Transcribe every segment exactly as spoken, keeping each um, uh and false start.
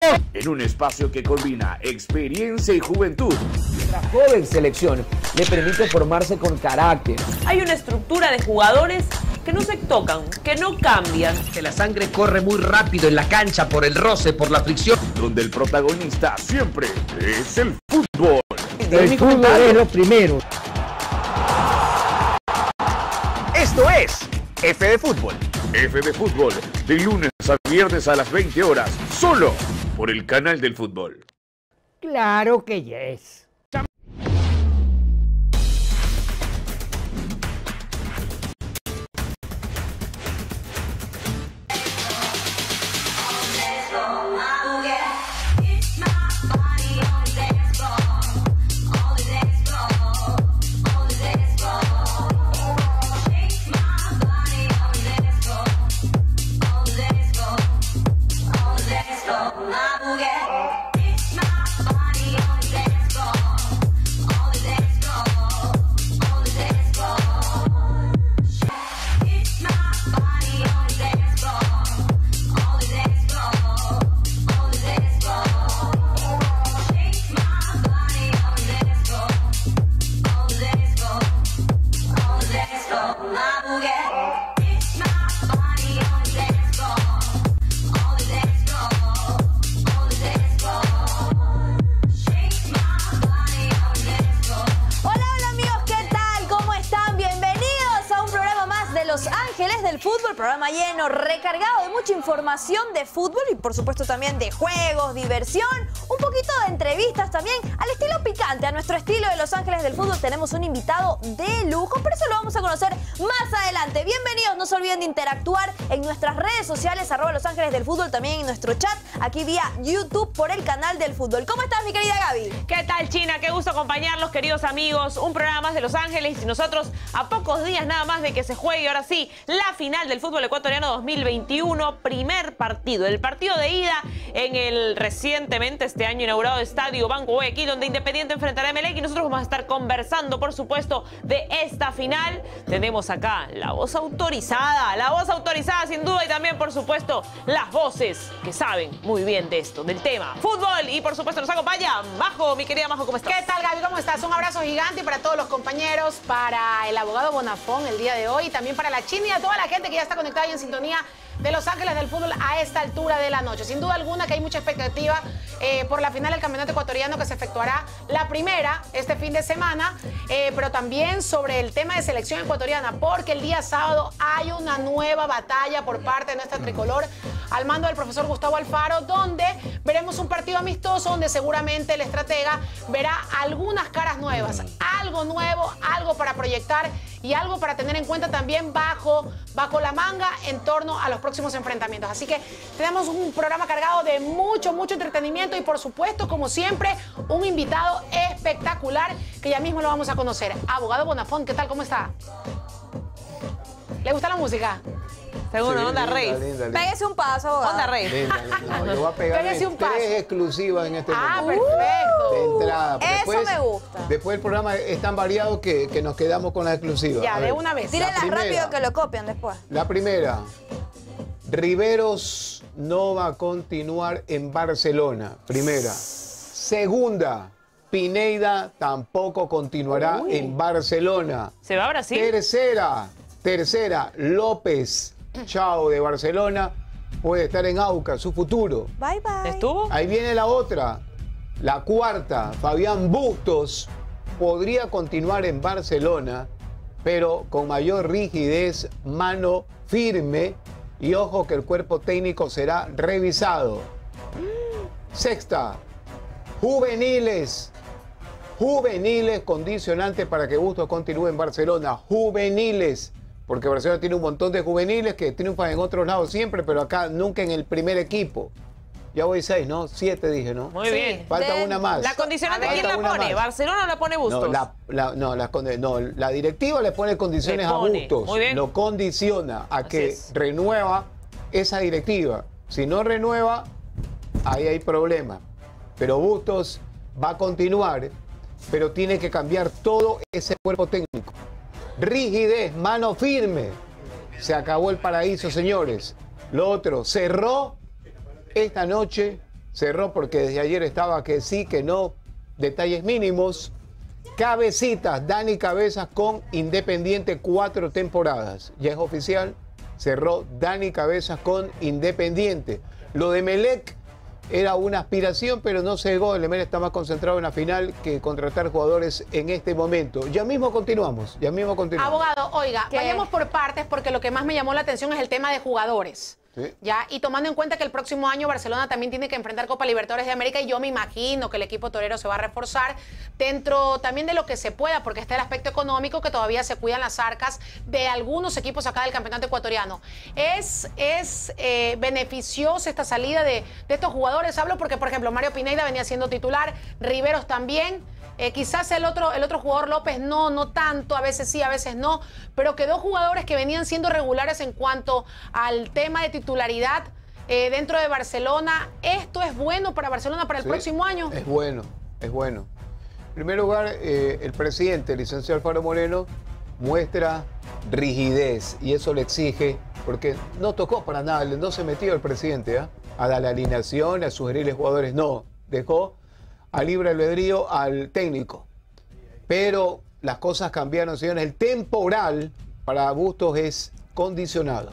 En un espacio que combina experiencia y juventud. La joven selección le permite formarse con carácter. Hay una estructura de jugadores que no se tocan, que no cambian. Que la sangre corre muy rápido en la cancha por el roce, por la fricción. Donde el protagonista siempre es el fútbol. El fútbol es lo primero. Esto es F de Fútbol. F de Fútbol, de lunes a viernes a las veinte horas, solo por el canal del fútbol. Claro que yes. Los Ángeles del Fútbol, programa lleno, recargado de mucha información de fútbol y por supuesto también de juegos, diversión, un poquito de entrevistas también al estilo picante, a nuestro estilo de Los Ángeles del Fútbol. Tenemos un invitado de lujo, pero eso lo vamos a conocer más adelante. Bienvenidos, no se olviden de interactuar en nuestras redes sociales, arroba Los Ángeles del Fútbol, también en nuestro chat, aquí vía YouTube por el canal del fútbol. ¿Cómo estás, mi querida Gaby? ¿Qué tal, China? Qué gusto acompañarlos, queridos amigos. Un programa más de Los Ángeles y nosotros a pocos días nada más de que se juegue ahora sí la final del fútbol ecuatoriano dos mil veintiuno, primer partido, el partido de ida en el recientemente este año inaugurado Estadio Banco Guayaquil, donde Independiente enfrentará a Emelec, y nosotros vamos a estar conversando, por supuesto, de esta final. Tenemos acá la voz autorizada, la voz autorizada sin duda, y también, por supuesto, las voces que saben muy bien de esto, del tema fútbol, y por supuesto nos acompaña Majo, mi querida Majo, ¿cómo estás? ¿Qué tal, Gaby? ¿Cómo estás? Un abrazo gigante para todos los compañeros, para el abogado Bonafón el día de hoy, y también para la China y a toda la gente que ya está conectada y en sintonía de Los Ángeles del Fútbol a esta altura de la noche. Sin duda alguna que hay mucha expectativa eh, por la final del campeonato ecuatoriano que se efectuará la primera este fin de semana, eh, pero también sobre el tema de selección ecuatoriana, porque el día sábado hay una nueva batalla por parte de nuestra tricolor al mando del profesor Gustavo Alfaro, donde veremos un partido amistoso donde seguramente el estratega verá algunas caras nuevas, algo nuevo, algo para proyectar y algo para tener en cuenta también bajo, bajo la manga en torno a los próximos enfrentamientos. Así que tenemos un programa cargado de mucho, mucho entretenimiento y por supuesto, como siempre, un invitado espectacular que ya mismo lo vamos a conocer. Abogado Bonafón, ¿qué tal? ¿Cómo está? ¿Le gusta la música? Seguro, sí, onda rey. Pégese un paso, abogado. Onda rey. Linda, linda. No, yo voy a pegar Pégese un paso. tres exclusivas en este Ah, momento. perfecto. De entrada. Eso Después, me gusta. Después el programa es tan variado que, que nos quedamos con las exclusivas. Ya, A de ver, una vez. Tírenlas primera. rápido que lo copian después. La primera. Riveros no va a continuar en Barcelona. Primera. Segunda. Pineida tampoco continuará Uy. en Barcelona. ¿Se va a Brasil? Tercera. Tercera. López. Chao de Barcelona. Puede estar en Aucas, su futuro. Bye, bye. ¿Estuvo? Ahí viene la otra. La cuarta. Fabián Bustos podría continuar en Barcelona, pero con mayor rigidez, mano firme y ojo que el cuerpo técnico será revisado. Sexta. Juveniles. Juveniles, condicionante para que Bustos continúe en Barcelona. Juveniles. Porque Barcelona tiene un montón de juveniles que triunfan en otros lados siempre, pero acá nunca en el primer equipo. Ya voy seis, ¿no? Siete dije, ¿no? Muy Sí. bien. Falta De- una más. ¿La condicionante Falta quién la una pone? más. ¿Barcelona o la pone Bustos? No, la, la- no, las conde- no, la directiva le pone condiciones Le pone. a Bustos. Muy bien. Lo condiciona a Así que es. renueva esa directiva. Si no renueva, ahí hay problema. Pero Bustos va a continuar, pero tiene que cambiar todo ese cuerpo técnico. Rigidez, mano firme. Se acabó el paraíso, señores. Lo otro, cerró esta noche cerró porque desde ayer estaba que sí, que no, detalles mínimos. Cabecitas, Dani Cabezas con Independiente cuatro temporadas. Ya es oficial, cerró Dani Cabezas con Independiente. Lo de Melec era una aspiración, pero no se llegó. El Emelec está más concentrado en la final que contratar jugadores en este momento. Ya mismo continuamos, ya mismo continuamos. Abogado, oiga, ¿Qué? vayamos por partes porque lo que más me llamó la atención es el tema de jugadores. Sí. Ya, y tomando en cuenta que el próximo año Barcelona también tiene que enfrentar Copa Libertadores de América y yo me imagino que el equipo torero se va a reforzar dentro también de lo que se pueda, porque está el aspecto económico que todavía se cuidan las arcas de algunos equipos acá del campeonato ecuatoriano. ¿Es, es eh, beneficiosa esta salida de, de estos jugadores? Hablo porque, por ejemplo, Mario Pineda venía siendo titular, Riveros también. Eh, quizás el otro, el otro jugador López no, no tanto, a veces sí, a veces no, pero quedó jugadores que venían siendo regulares en cuanto al tema de titularidad eh, dentro de Barcelona. ¿Esto es bueno para Barcelona para el Sí, próximo año? Es bueno, es bueno. En primer lugar, eh, el presidente, el licenciado Alfaro Moreno, muestra rigidez y eso le exige, porque no tocó para nada, no se metió el presidente ¿eh? a dar la alineación, a sugerirle jugadores, no, dejó a libre albedrío al técnico. Pero las cosas cambiaron, señores. El temporal para Bustos es condicionado.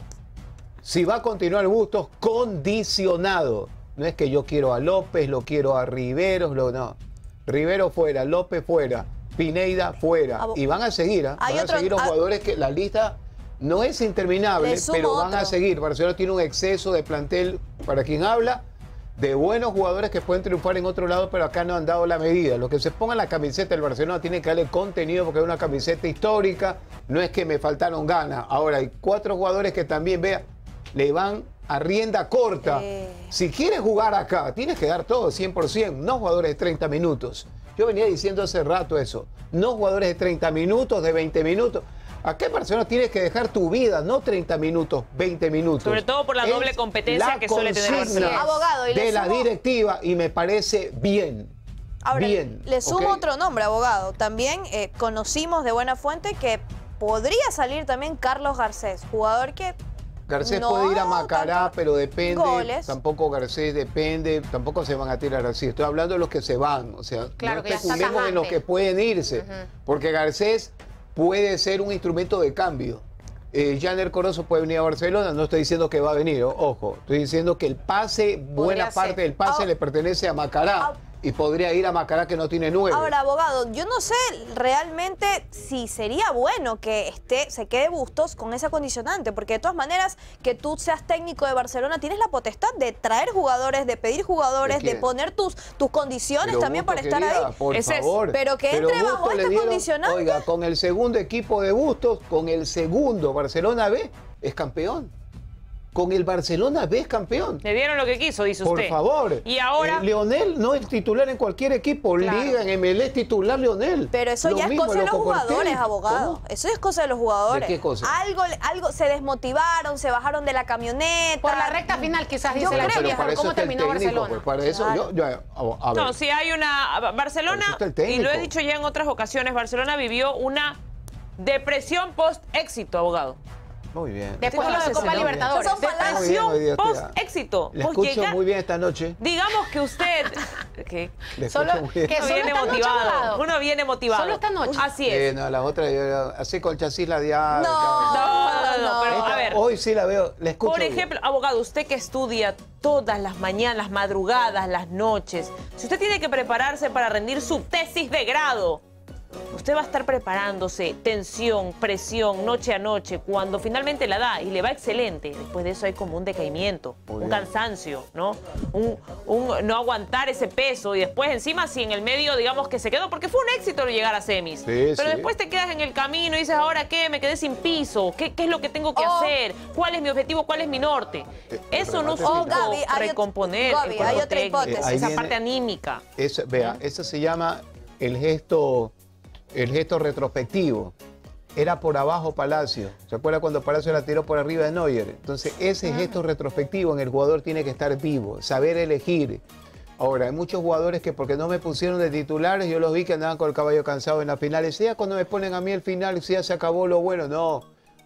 Si va a continuar Bustos, condicionado. No es que yo quiero a López, lo quiero a Riveros, lo, no. Rivero fuera, López fuera, Pineda fuera. Abo- Y van a seguir, ¿eh? Hay van otro- a seguir los ah- jugadores que la lista no es interminable, Le sumo pero van a otro. seguir. Barcelona tiene un exceso de plantel, para quien habla, de buenos jugadores que pueden triunfar en otro lado, pero acá no han dado la medida. Los que se pongan la camiseta del Barcelona tienen que darle contenido porque es una camiseta histórica, no es que me faltaron ganas. Ahora hay cuatro jugadores que también, vea, le van a rienda corta. Eh. Si quieres jugar acá, tienes que dar todo, cien por ciento, no jugadores de treinta minutos. Yo venía diciendo hace rato eso, no jugadores de treinta minutos, de veinte minutos. Acá en Barcelona tienes que dejar tu vida, no treinta minutos, veinte minutos. Sobre todo por la Es doble competencia la que suele tener consigna Barcelona. Abogado, y le de la sumo- directiva y me parece bien. Ahora, bien. le sumo ¿ok? otro nombre, abogado. También eh, conocimos de buena fuente que podría salir también Carlos Garcés, jugador que Garcés no puede ir a Macará, tanto pero depende. goles. Tampoco Garcés depende, tampoco se van a tirar así. Estoy hablando de los que se van. O sea, Claro, no que ya está especulemos en los tajante. que pueden irse. Porque Garcés puede ser un instrumento de cambio. Eh, Janer Corozo puede venir a Barcelona, no estoy diciendo que va a venir, o- ojo, estoy diciendo que el pase, buena ser. parte del pase Ah. le pertenece a Macará Ah. y podría ir a Macará que no tiene nueve. Ahora, abogado, yo no sé realmente si sería bueno que esté, se quede Bustos con esa condicionante, porque de todas maneras, que tú seas técnico de Barcelona, tienes la potestad de traer jugadores, de pedir jugadores, ¿De de, quién? poner tus, tus condiciones Pero también para Bustos estar quería, ahí. Por Ese es- favor. pero que entre bajo Bustos le este dieron- condicionante. Oiga, con el segundo equipo de Bustos, con el segundo Barcelona B, es campeón. Con el Barcelona B es campeón. Le dieron lo que quiso, dice Por usted. favor. Y ahora, Eh, Leonel no es titular en cualquier equipo. Claro. Liga, en M L es titular Leonel. Pero eso Lo ya es mismo, cosa de los Loco Cortés. jugadores, abogado. ¿Cómo? Eso es cosa de los jugadores. ¿De qué cosa? Algo, algo se desmotivaron, se bajaron de la camioneta. Por la recta final quizás Yo dice la creo, Pero Chivas, para eso cómo está el terminó técnico, Barcelona. pues, para eso Claro. yo, yo- a, a ver. no, si hay una... Barcelona, Para eso está el y lo he técnico. dicho ya en otras ocasiones, Barcelona vivió una depresión post-éxito, abogado. Muy bien. Después de lo de Copa Muy bien. Libertadores. Esos son falacias. Muy bien, hoy día Depresión está- post-éxito. Le Pues escucho llega- muy bien esta noche. Digamos que usted... que Le Solo- escucho muy bien. que uno solo viene esta noche, motivado. abogado. Uno viene motivado. Solo esta noche. Así Eh, es. no, la otra, yo- así con chasis la diabla. No, No, no, no, pero Esta, a ver. Hoy sí la veo, la escucho. Por bien. ejemplo, abogado, usted que estudia todas las mañanas, las madrugadas, las noches, si usted tiene que prepararse para rendir su tesis de grado, usted va a estar preparándose, tensión, presión, noche a noche, cuando finalmente la da y le va excelente. Después de eso hay como un decaimiento, Muy un bien. cansancio, ¿no? Un, un no aguantar ese peso y después encima si en el medio digamos que se quedó, porque fue un éxito llegar a semis. Pero sí. después te quedas en el camino y dices, ¿ahora qué? Me quedé sin piso. ¿Qué, qué es lo que tengo que Oh. hacer? ¿Cuál es mi objetivo? ¿Cuál es mi norte? Eh, Eso no remate supo final. Gaby, hay ot- recomponer Gaby, el cuerpo hay otra técnico, hipótesis. Ahí esa viene- parte anímica. Eso, vea, eso se llama el gesto, el gesto retrospectivo. Era por abajo Palacio. ¿Se acuerda cuando Palacio la tiró por arriba de Neuer? Entonces, ese gesto retrospectivo en el jugador tiene que estar vivo, saber elegir. Ahora, hay muchos jugadores que porque no me pusieron de titulares, yo los vi que andaban con el caballo cansado en la final. Y ya cuando me ponen a mí el final, si ya se acabó lo bueno, no.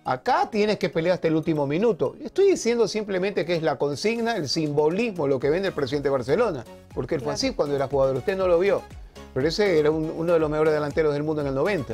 Acá tienes que pelear hasta el último minuto. Estoy diciendo simplemente que es la consigna, el simbolismo, lo que vende el presidente de Barcelona. Porque él fue así cuando era jugador. Usted no lo vio. Pero ese era un- uno de los mejores delanteros del mundo en el noventa.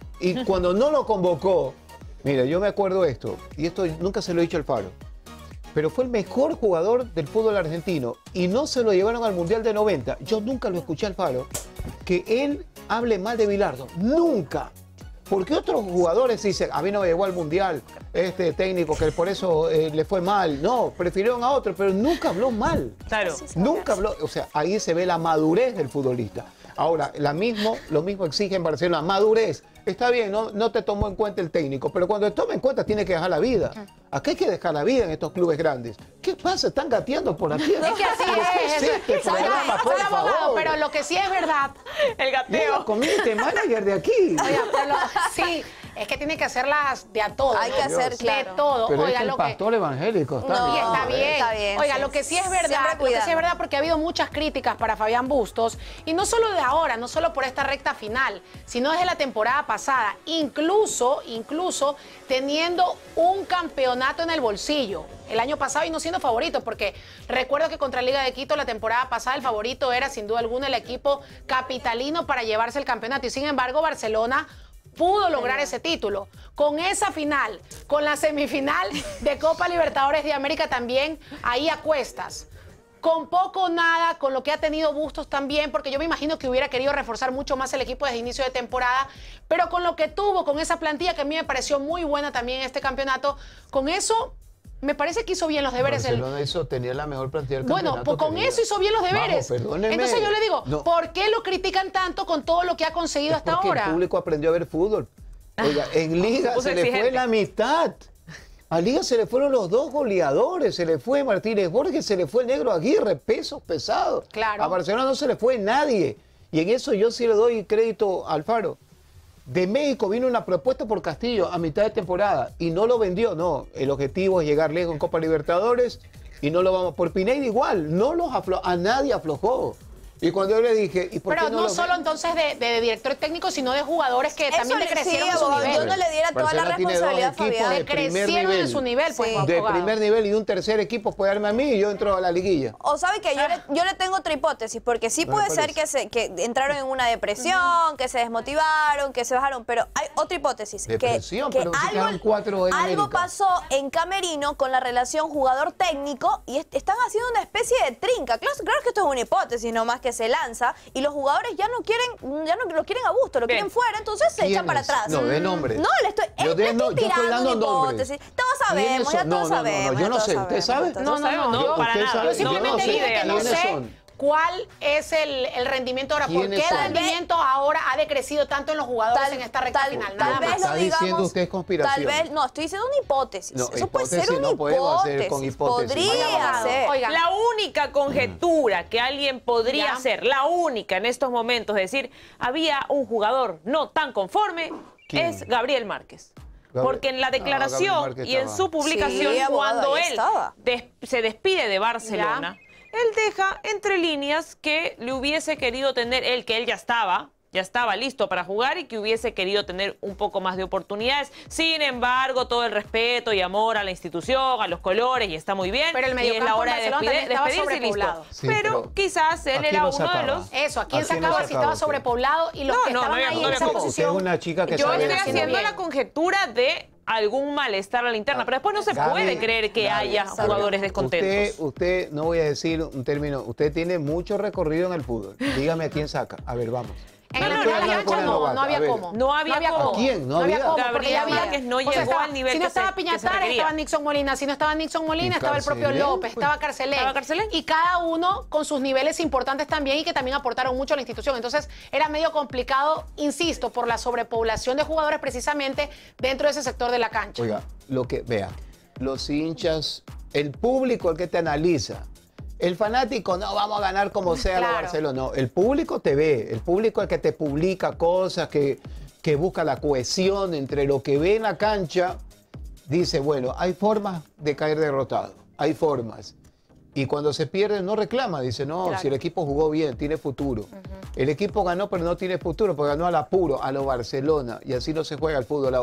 Y cuando no lo convocó, mira, yo me acuerdo esto, y esto nunca se lo he dicho al Faro, pero fue el mejor jugador del fútbol argentino y no se lo llevaron al Mundial de noventa. Yo nunca lo escuché al Faro que él hable mal de Bilardo. Nunca. Porque otros jugadores dicen, a mí no me llegó al Mundial este técnico que por eso eh, le fue mal. No, prefirieron a otro, pero nunca habló mal. Claro. Nunca habló, o sea, ahí se ve la madurez del futbolista. Ahora, la mismo, lo mismo exige en Barcelona, madurez. Está bien, no, no te tomó en cuenta el técnico, pero cuando te toma en cuenta tiene que dejar la vida. Acá hay que dejar la vida en estos clubes grandes. ¿Qué pasa? Están gateando por aquí. Es que así ¿Pero qué es. este Soy- programa, soy por abogado, favor? pero lo que sí es verdad. El Mira, gateo. community manager de aquí. Oiga, pero lo- sí, es que tiene que hacerlas de a todo. Hay que ¿no? hacer, de claro. todo. Pero Oiga, es que el lo que pastor evangélico está No, Y bien. está bien. está bien, Oiga, sí. lo que sí es Siempre verdad, lo que sí cuidando. es verdad, porque ha habido muchas críticas para Fabián Bustos, y no solo de ahora, no solo por esta recta final, sino desde la temporada pasada, incluso, incluso teniendo un campeonato en el bolsillo el año pasado y no siendo favorito, porque recuerdo que contra Liga de Quito la temporada pasada el favorito era sin duda alguna el equipo capitalino para llevarse el campeonato, y sin embargo Barcelona pudo lograr ese título. Con esa final, con la semifinal de Copa Libertadores de América también, ahí a cuestas. Con poco o nada, con lo que ha tenido Bustos también, porque yo me imagino que hubiera querido reforzar mucho más el equipo desde inicio de temporada, pero con lo que tuvo, con esa plantilla que a mí me pareció muy buena también en este campeonato, con eso me parece que hizo bien los deberes. el- Barcelona hizo, tenía la mejor plantilla del bueno, campeonato. pues con tenía. eso hizo bien los deberes. Vamos, perdóneme. Entonces yo le digo, No. ¿por qué lo critican tanto con todo lo que ha conseguido Es hasta porque ahora? el público aprendió a ver fútbol. Oiga, en Liga puso se le fue exigente. la mitad. A Liga se le fueron los dos goleadores. Se le fue Martínez Borges, se le fue el Negro Aguirre, pesos pesados. Claro. A Barcelona no se le fue nadie. Y en eso yo sí le doy crédito al Faro. De México vino una propuesta por Castillo a mitad de temporada y no lo vendió. No, el objetivo es llegar lejos en Copa Libertadores y no lo vamos. Por Pineda igual, no los aflo- a nadie aflojó. Y cuando yo le dije, ¿y por Pero qué no, no lo solo ven? entonces de, de director técnico, sino de jugadores que Eso también le- decrecieron sí, en su abogado, nivel. yo no le diera toda la Barcelona tiene dos responsabilidad a equipos Fabián. de primer Decrecieron nivel. en su nivel, pues, Sí. De abogado. primer nivel y un tercer equipo puede darme a mí y yo entro a la liguilla. O sabe que yo, le, yo le tengo otra hipótesis, porque sí No me puede ser parece. que, se, que entraron en una depresión, que se desmotivaron, que se bajaron, pero hay otra hipótesis. que- Depresión, que, pero se quedaron cuatro en algo América. pasó en Camerino con la relación jugador-técnico y est- están haciendo una especie de trinca. Claro, claro que esto es una hipótesis nomás que se lanza y los jugadores ya no quieren, ya no lo quieren a gusto, lo Bien. quieren fuera, entonces se echan para ¿Quiénes? atrás. No, de nombres. No, le estoy, Yo eh, de- le no, estoy yo estoy tirando dando una nombres. hipótesis. Todos ¿Quiénes sabemos, ya son? todos No, no, no, no, sabemos. yo ya no todos sé. ¿Usted sabemos, sabe? todos No, no, sabemos. no, No, yo, para usted nada. sabe, yo No, simplemente no sé digo que no quiénes sé son. cuál es el, el rendimiento ahora. ¿Por ¿Quiénes qué el son? rendimiento ahora ha decrecido tanto en los jugadores Tal- en esta recta tal- final? tal Nada vez más. lo Está diciendo digamos, usted conspiración. Tal vez, no, estoy diciendo una hipótesis. No, Eso puede ser hipótesis una no podemos hacer hipótesis. con hipótesis. Podría Oiga, ser. oiga. La única conjetura que alguien podría Ya. hacer, la única en estos momentos, es decir, había un jugador no tan conforme, ¿Quién? es Gabriel Márquez. Gabriel- Porque en la No, Gabriel declaración Márquez y en estaba. su publicación, Sí, abogado, cuando ahí él estaba. des- se despide de Barcelona, él deja entre líneas que le hubiese querido tener, él que él ya estaba, ya estaba listo para jugar y que hubiese querido tener un poco más de oportunidades. Sin embargo, todo el respeto y amor a la institución, a los colores, y está muy bien. Pero el y es mediocampo la en hora de Barcelona despide- también estaba despedirse y listo. sobrepoblado. Sí, pero, pero quizás ¿a él quién era lo uno de sacaba? los... Eso, ¿a quién ¿A quién sacaba lo si estaba sacaba usted? sobrepoblado y los No, que no, no estaban había- ahí no en había esa cómo. posición? Usted es una chica que Yo sabe estoy de haciendo bien. la conjetura de algún malestar a la interna, pero después no se Gaby, puede creer que Gaby, haya Gaby, jugadores Usted, descontentos. usted, no voy a decir un término, usted tiene mucho recorrido en el fútbol. Dígame a quién saca. A ver, vamos. En No el le no, estoy la hablando con cancha una no, novata. no A había ver. cómo. No había cómo. ¿A quién? No No había había. cómo, porque Gabriel ya había... Márquez no o sea, llegó estaba- al nivel si no que se- estaba que se Piñatares, requería. estaba Nixon Molina. Si no estaba Nixon Molina, ¿Y estaba el propio Carcelén? López, estaba Carcelén. ¿Estaba Carcelén? Y cada uno con sus niveles importantes también y que también aportaron mucho a la institución. Entonces, era medio complicado, insisto, por la sobrepoblación de jugadores precisamente dentro de ese sector de la cancha. Oiga, lo que, vea, los hinchas, el público el que te analiza. El fanático, no, vamos a ganar como sea Claro. la Barcelona. No, el público te ve, el público el que te publica cosas, que, que busca la cohesión entre lo que ve en la cancha. Dice, bueno, hay formas de caer derrotado, hay formas. Y cuando se pierde no reclama, dice, no, Claro. si el equipo jugó bien, tiene futuro. El equipo ganó, pero no tiene futuro, porque ganó al apuro, a lo Barcelona. Y así no se juega el fútbol ahora.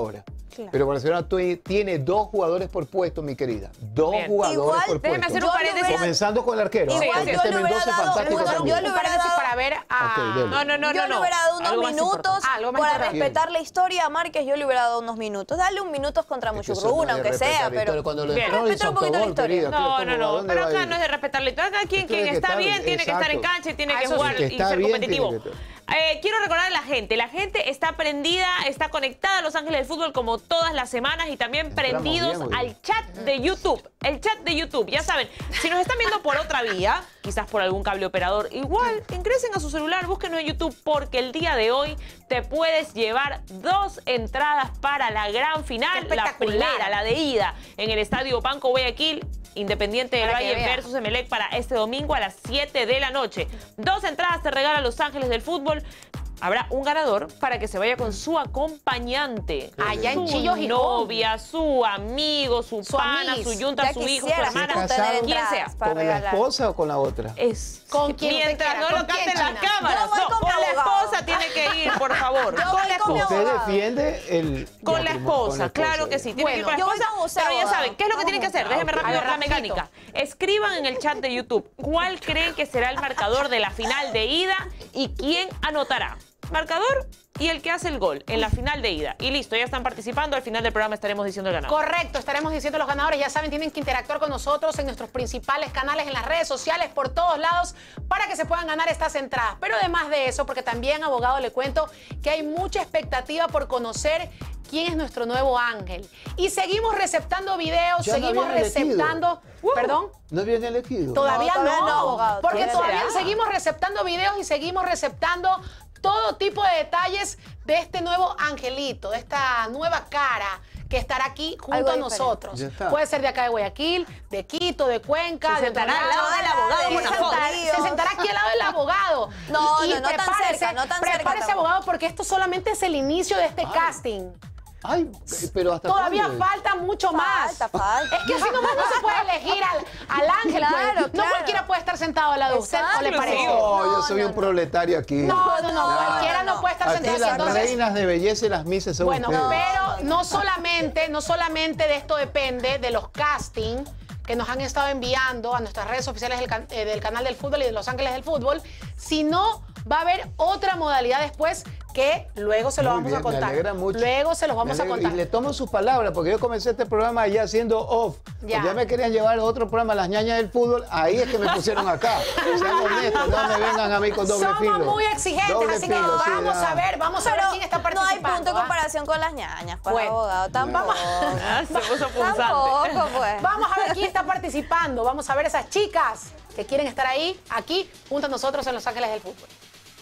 Claro. Pero Barcelona tiene dos jugadores por puesto, mi querida. Dos Bien. jugadores Igual, por déjeme puesto. hacer un paréntesis. Comenzando con el arquero. Igual ¿ah? Porque yo este le hubiera Mendoza es dado- fantástico yo- también. yo le Un hubiera paréntesis dado- para ver a... Ok, dele. No, no, no, yo no. le no. hubiera dado unos Algo más minutos importante. Ah, algo más para importante. respetar la historia a Márquez. Yo le hubiera dado unos minutos. Dale un minutos contra Es que eso Muchugruna, no es aunque respetar sea, la pero historia. Cuando lo Bien. entró Respetar hizo un poquito la autogol, historia. querida. No, ¿Cómo, no, a no. dónde Pero va a acá ir? no es de respetar la historia. Acá quien, Usted quien que está está- bien tiene que estar en exacto. cancha y tiene Ah, que eso sí. jugar El que y está ser bien competitivo. tiene que- Eh, quiero recordar a la gente, la gente está prendida, está conectada a Los Ángeles del Fútbol como todas las semanas y también Entramos prendidos bien, muy bien. al chat de YouTube. El chat de YouTube, ya saben, si nos están viendo por otra vía, quizás por algún cable operador, igual ingresen a su celular, búsquenos en YouTube porque el día de hoy te puedes llevar dos entradas para la gran final, Qué la espectacular. primera, la de ida, en el Estadio Banco Guayaquil, Independiente del Para que Valle vea. versus Emelec para este domingo a las siete de la noche. Dos entradas te regala Los Ángeles del Fútbol. Habrá un ganador para que se vaya con su acompañante. Allá en Su Chillo, Gijón. novia, su amigo, su, Su pana, amis. su yunta, ya su hijo, su quisieras hermana, tú Casado. tener quien sea. entradas para ¿Con la regalar. esposa o con la otra? Es Con quien usted mientras quiera. no ¿Con lo quién, capten las China? cámaras. Yo voy No, con con mi la abogado. esposa tiene que ir, por favor. Yo Con voy la con mi esposa. ¿Usted abogado. defiende el... Con la esposa, con la claro que ya. sí. Tiene que ir con la Bueno, yo voy esposa. con usted, Pero ya abogado. saben, ¿qué es lo que tienen que hacer? Déjenme Ah, ok. rápido A ver, la rapidito. mecánica. Escriban en el chat de YouTube cuál creen que será el marcador de la final de ida y quién anotará. Marcador y el que hace el gol en la final de ida. Y listo, ya están participando. Al final del programa estaremos diciendo el ganador. Correcto, estaremos diciendo los ganadores. Ya saben, tienen que interactuar con nosotros en nuestros principales canales, en las redes sociales, por todos lados, para que se puedan ganar estas entradas. Pero además de eso, porque también, abogado, le cuento que hay mucha expectativa por conocer quién es nuestro nuevo ángel. Y seguimos receptando videos, Ya lo seguimos habían elegido. receptando... ¿Perdón? ¿No habían elegido? Todavía No, no, todavía no, abogado. porque ¿Quién todavía será? seguimos receptando videos y seguimos receptando todo tipo de detalles de este nuevo angelito, de esta nueva cara que estará aquí junto Algo a diferente. nosotros. Ya está. Puede ser de acá de Guayaquil, de Quito, de Cuenca, Se de sentará otro al lado del abogado de Bonafont. Santa Se sentará aquí al lado del abogado. No, Y no, no tan prepárese, cerca, no tan cerca Prepárese, tampoco. abogado, porque esto solamente es el inicio de este casting. Ay, pero hasta Todavía cuándo? falta mucho más. Falta, falta. Es que así nomás no se puede elegir al, al ángel. Claro, pues. No claro. cualquiera puede estar sentado al lado de usted, ¿o le Exacto. parece? No, yo No, soy no, un no. proletario aquí. No, no, no, No, cualquiera no, no. puede estar Aquí sentado. las Entonces, reinas de belleza y las mises son bueno, ustedes. pero no solamente, no solamente de esto depende de los castings que nos han estado enviando a nuestras redes oficiales del, can- eh, del canal del fútbol y de Los Ángeles del Fútbol, sino va a haber otra modalidad después que luego se lo Muy vamos bien, a contar. Me alegra mucho. Luego se los vamos Me a alegro. contar. Y le tomo sus palabras, porque yo comencé este programa ya haciendo off. Ya. Ya. ya me querían llevar a otro programa, Las ñañas del fútbol. Ahí es que me pusieron acá. Sean honestos, no me vengan a mí con doble Somos filo. muy exigentes, Doble así que filo, sí, vamos ya. a ver, vamos a ver Pero quién está no participando. hay punto de ¿ah? comparación con las ñañas, pues, Bueno, abogado. Tampoco. vamos- Ah, se puso punzante. Tampoco, pues. Vamos a ver quién está participando. Vamos a ver esas chicas que quieren estar ahí, aquí, junto a nosotros en Los Ángeles del Fútbol.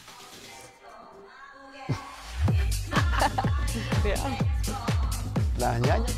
Las ñañas.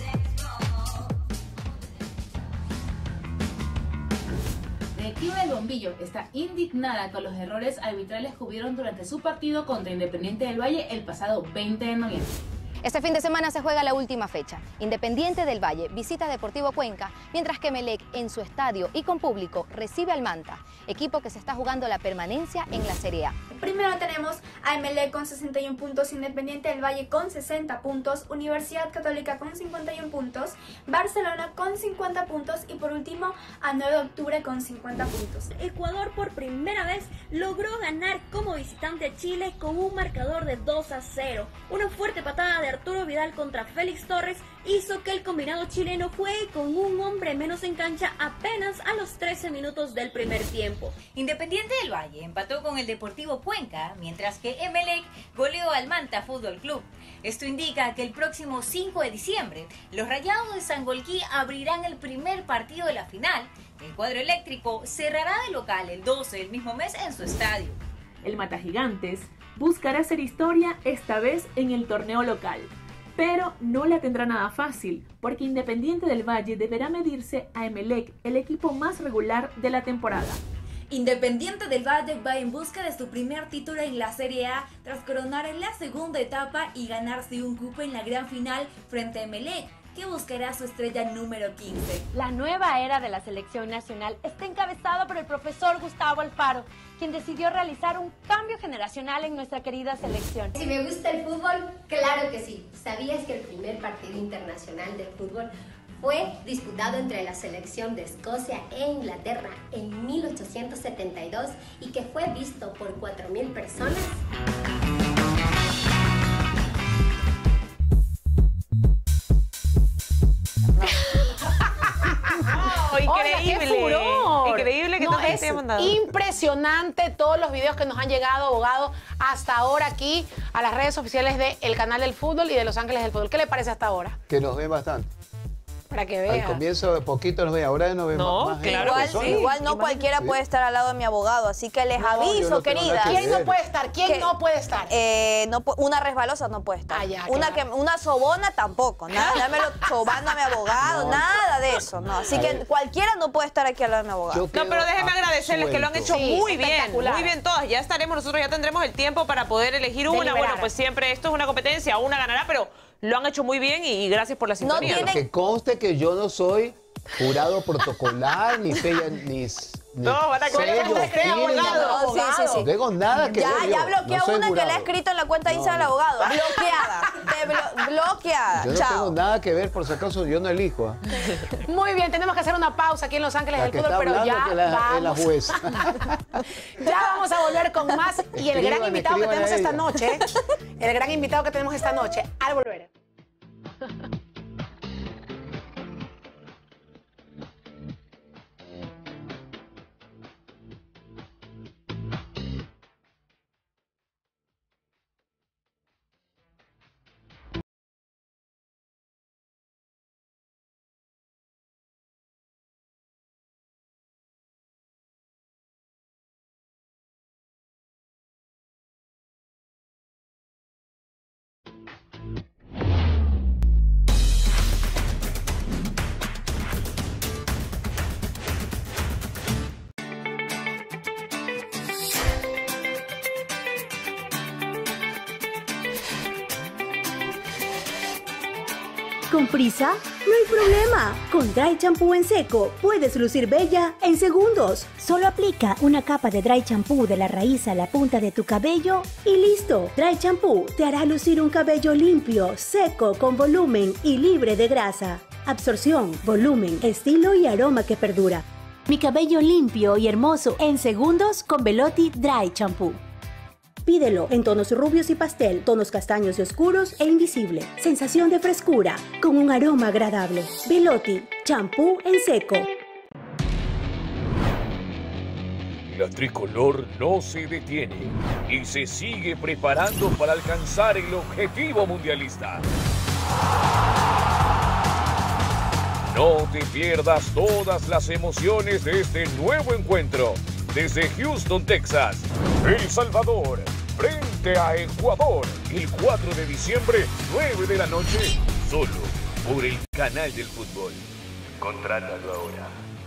La directiva del Bombillo está indignada con los errores arbitrales que hubieron durante su partido contra Independiente del Valle el pasado veinte de noviembre. Este fin de semana se juega la última fecha. Independiente del Valle visita Deportivo Cuenca, mientras que Emelec en su estadio y con público recibe al Manta, equipo que se está jugando la permanencia en la Serie A. Primero tenemos a Emelec con sesenta y un puntos, Independiente del Valle con sesenta puntos, Universidad Católica con cincuenta y un puntos, Barcelona con cincuenta puntos y por último a nueve de octubre con cincuenta puntos. Ecuador por primera vez logró ganar como visitante a Chile con un marcador de dos a cero. Una fuerte patada de Arturo Vidal contra Félix Torres hizo que el combinado chileno juegue con un hombre menos en cancha apenas a los trece minutos del primer tiempo. Independiente del Valle empató con el Deportivo Cuenca, mientras que Emelec goleó al Manta Fútbol Club. Esto indica que el próximo cinco de diciembre, los Rayados de Sangolquí abrirán el primer partido de la final. El cuadro eléctrico cerrará de local el doce del mismo mes en su estadio. El Matagigantes buscará hacer historia esta vez en el torneo local, pero no la tendrá nada fácil, porque Independiente del Valle deberá medirse a Emelec, el equipo más regular de la temporada. Independiente del Valle va en busca de su primer título en la Serie A tras coronar en la segunda etapa y ganarse un cupo en la gran final frente a Emelec. que buscará su estrella número quince. La nueva era de la selección nacional está encabezada por el profesor Gustavo Alfaro, quien decidió realizar un cambio generacional en nuestra querida selección. Si me gusta el fútbol, claro que sí. ¿Sabías que el primer partido internacional de fútbol fue disputado entre la selección de Escocia e Inglaterra en mil ochocientos setenta y dos y que fue visto por cuatro mil personas? Increíble. Oiga, qué furor. Increíble que no, tanta gente es haya mandado. impresionante todos los videos que nos han llegado, abogado, hasta ahora aquí a las redes oficiales del Canal del Fútbol y de Los Ángeles del Fútbol. ¿Qué le parece hasta ahora? Que nos ven bastante. Para que Al vea. comienzo de poquito nos ven, ahora nos ven No, más, más gente. Igual, personas. igual no cualquiera Sí. puede estar al lado de mi abogado, así que les No, yo aviso, no tengo querida. nada que ¿Quién no ver. puede estar? ¿Quién Que- no puede estar? Eh, no, pu- una resbalosa no puede estar. Ah, ya, una, claro. que, una sobona tampoco. Nada, dámelo sobando a mi abogado, No. nada de eso. No. Así A que ver. cualquiera no puede estar aquí al lado de mi abogado. Yo No, quedo pero déjenme agradecerles que lo han hecho Sí, muy bien, espectacular. muy bien todas. Ya estaremos, nosotros ya tendremos el tiempo para poder elegir una. Deliberar. Bueno, pues siempre esto es una competencia, una ganará, pero lo han hecho muy bien y, y gracias por la sintonía. tienen- Que conste que yo no soy jurado protocolar, ni sella, ni, ni No, van a creer que sello, usted cree firma. abogado. No, sí, sí, sí. No tengo nada que Ya, ver ya yo. bloqueé No soy una que le ha jurado. escrito en la cuenta de No, Instagram al no. abogado. Bloqueada. Te blo- bloqueada. Yo no Chao. tengo nada que ver, por si acaso yo no elijo. ¿ah? Muy bien, tenemos que hacer una pausa aquí en Los Ángeles La del que Fútbol, está pero hablando ya que la- es la vamos. jueza. Ya vamos a volver con más y el gran Escriban, invitado que escriban tenemos a esta ella. noche, el gran invitado que tenemos esta noche, al volver. ¿Con prisa? No hay problema. Con Dry Shampoo en seco puedes lucir bella en segundos. Solo aplica una capa de Dry Shampoo de la raíz a la punta de tu cabello y listo. Dry Shampoo te hará lucir un cabello limpio, seco, con volumen y libre de grasa. Absorción, volumen, estilo y aroma que perdura. Mi cabello limpio y hermoso en segundos con Velotti Dry Shampoo. Pídelo en tonos rubios y pastel, tonos castaños y oscuros e invisible. Sensación de frescura con un aroma agradable. Velotti, champú en seco. La tricolor no se detiene y se sigue preparando para alcanzar el objetivo mundialista. No te pierdas todas las emociones de este nuevo encuentro desde Houston, Texas, El Salvador, frente a Ecuador, el cuatro de diciembre, nueve de la noche, solo por el Canal del Fútbol. Contrátalo ahora.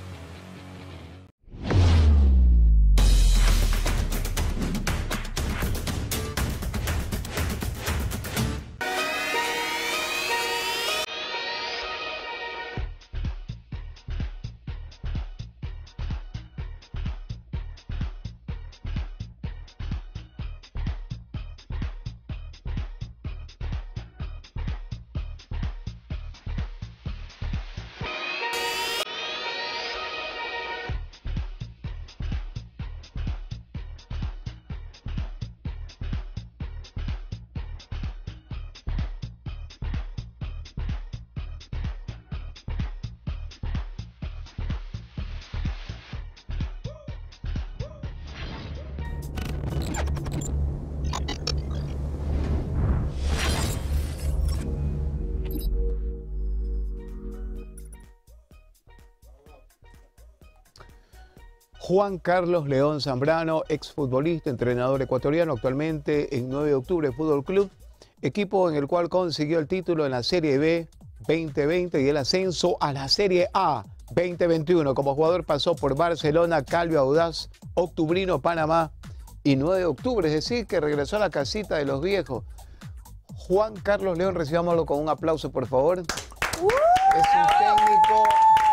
Juan Carlos León Zambrano, exfutbolista, entrenador ecuatoriano, actualmente en nueve de octubre Fútbol Club, equipo en el cual consiguió el título en la Serie B veinte veinte y el ascenso a la Serie A veinte veintiuno. Como jugador pasó por Barcelona, Calvio Audaz, Octubrino, Panamá y nueve de octubre, es decir, que regresó a la casita de los viejos. Juan Carlos León, recibámoslo con un aplauso, por favor. Es un técnico,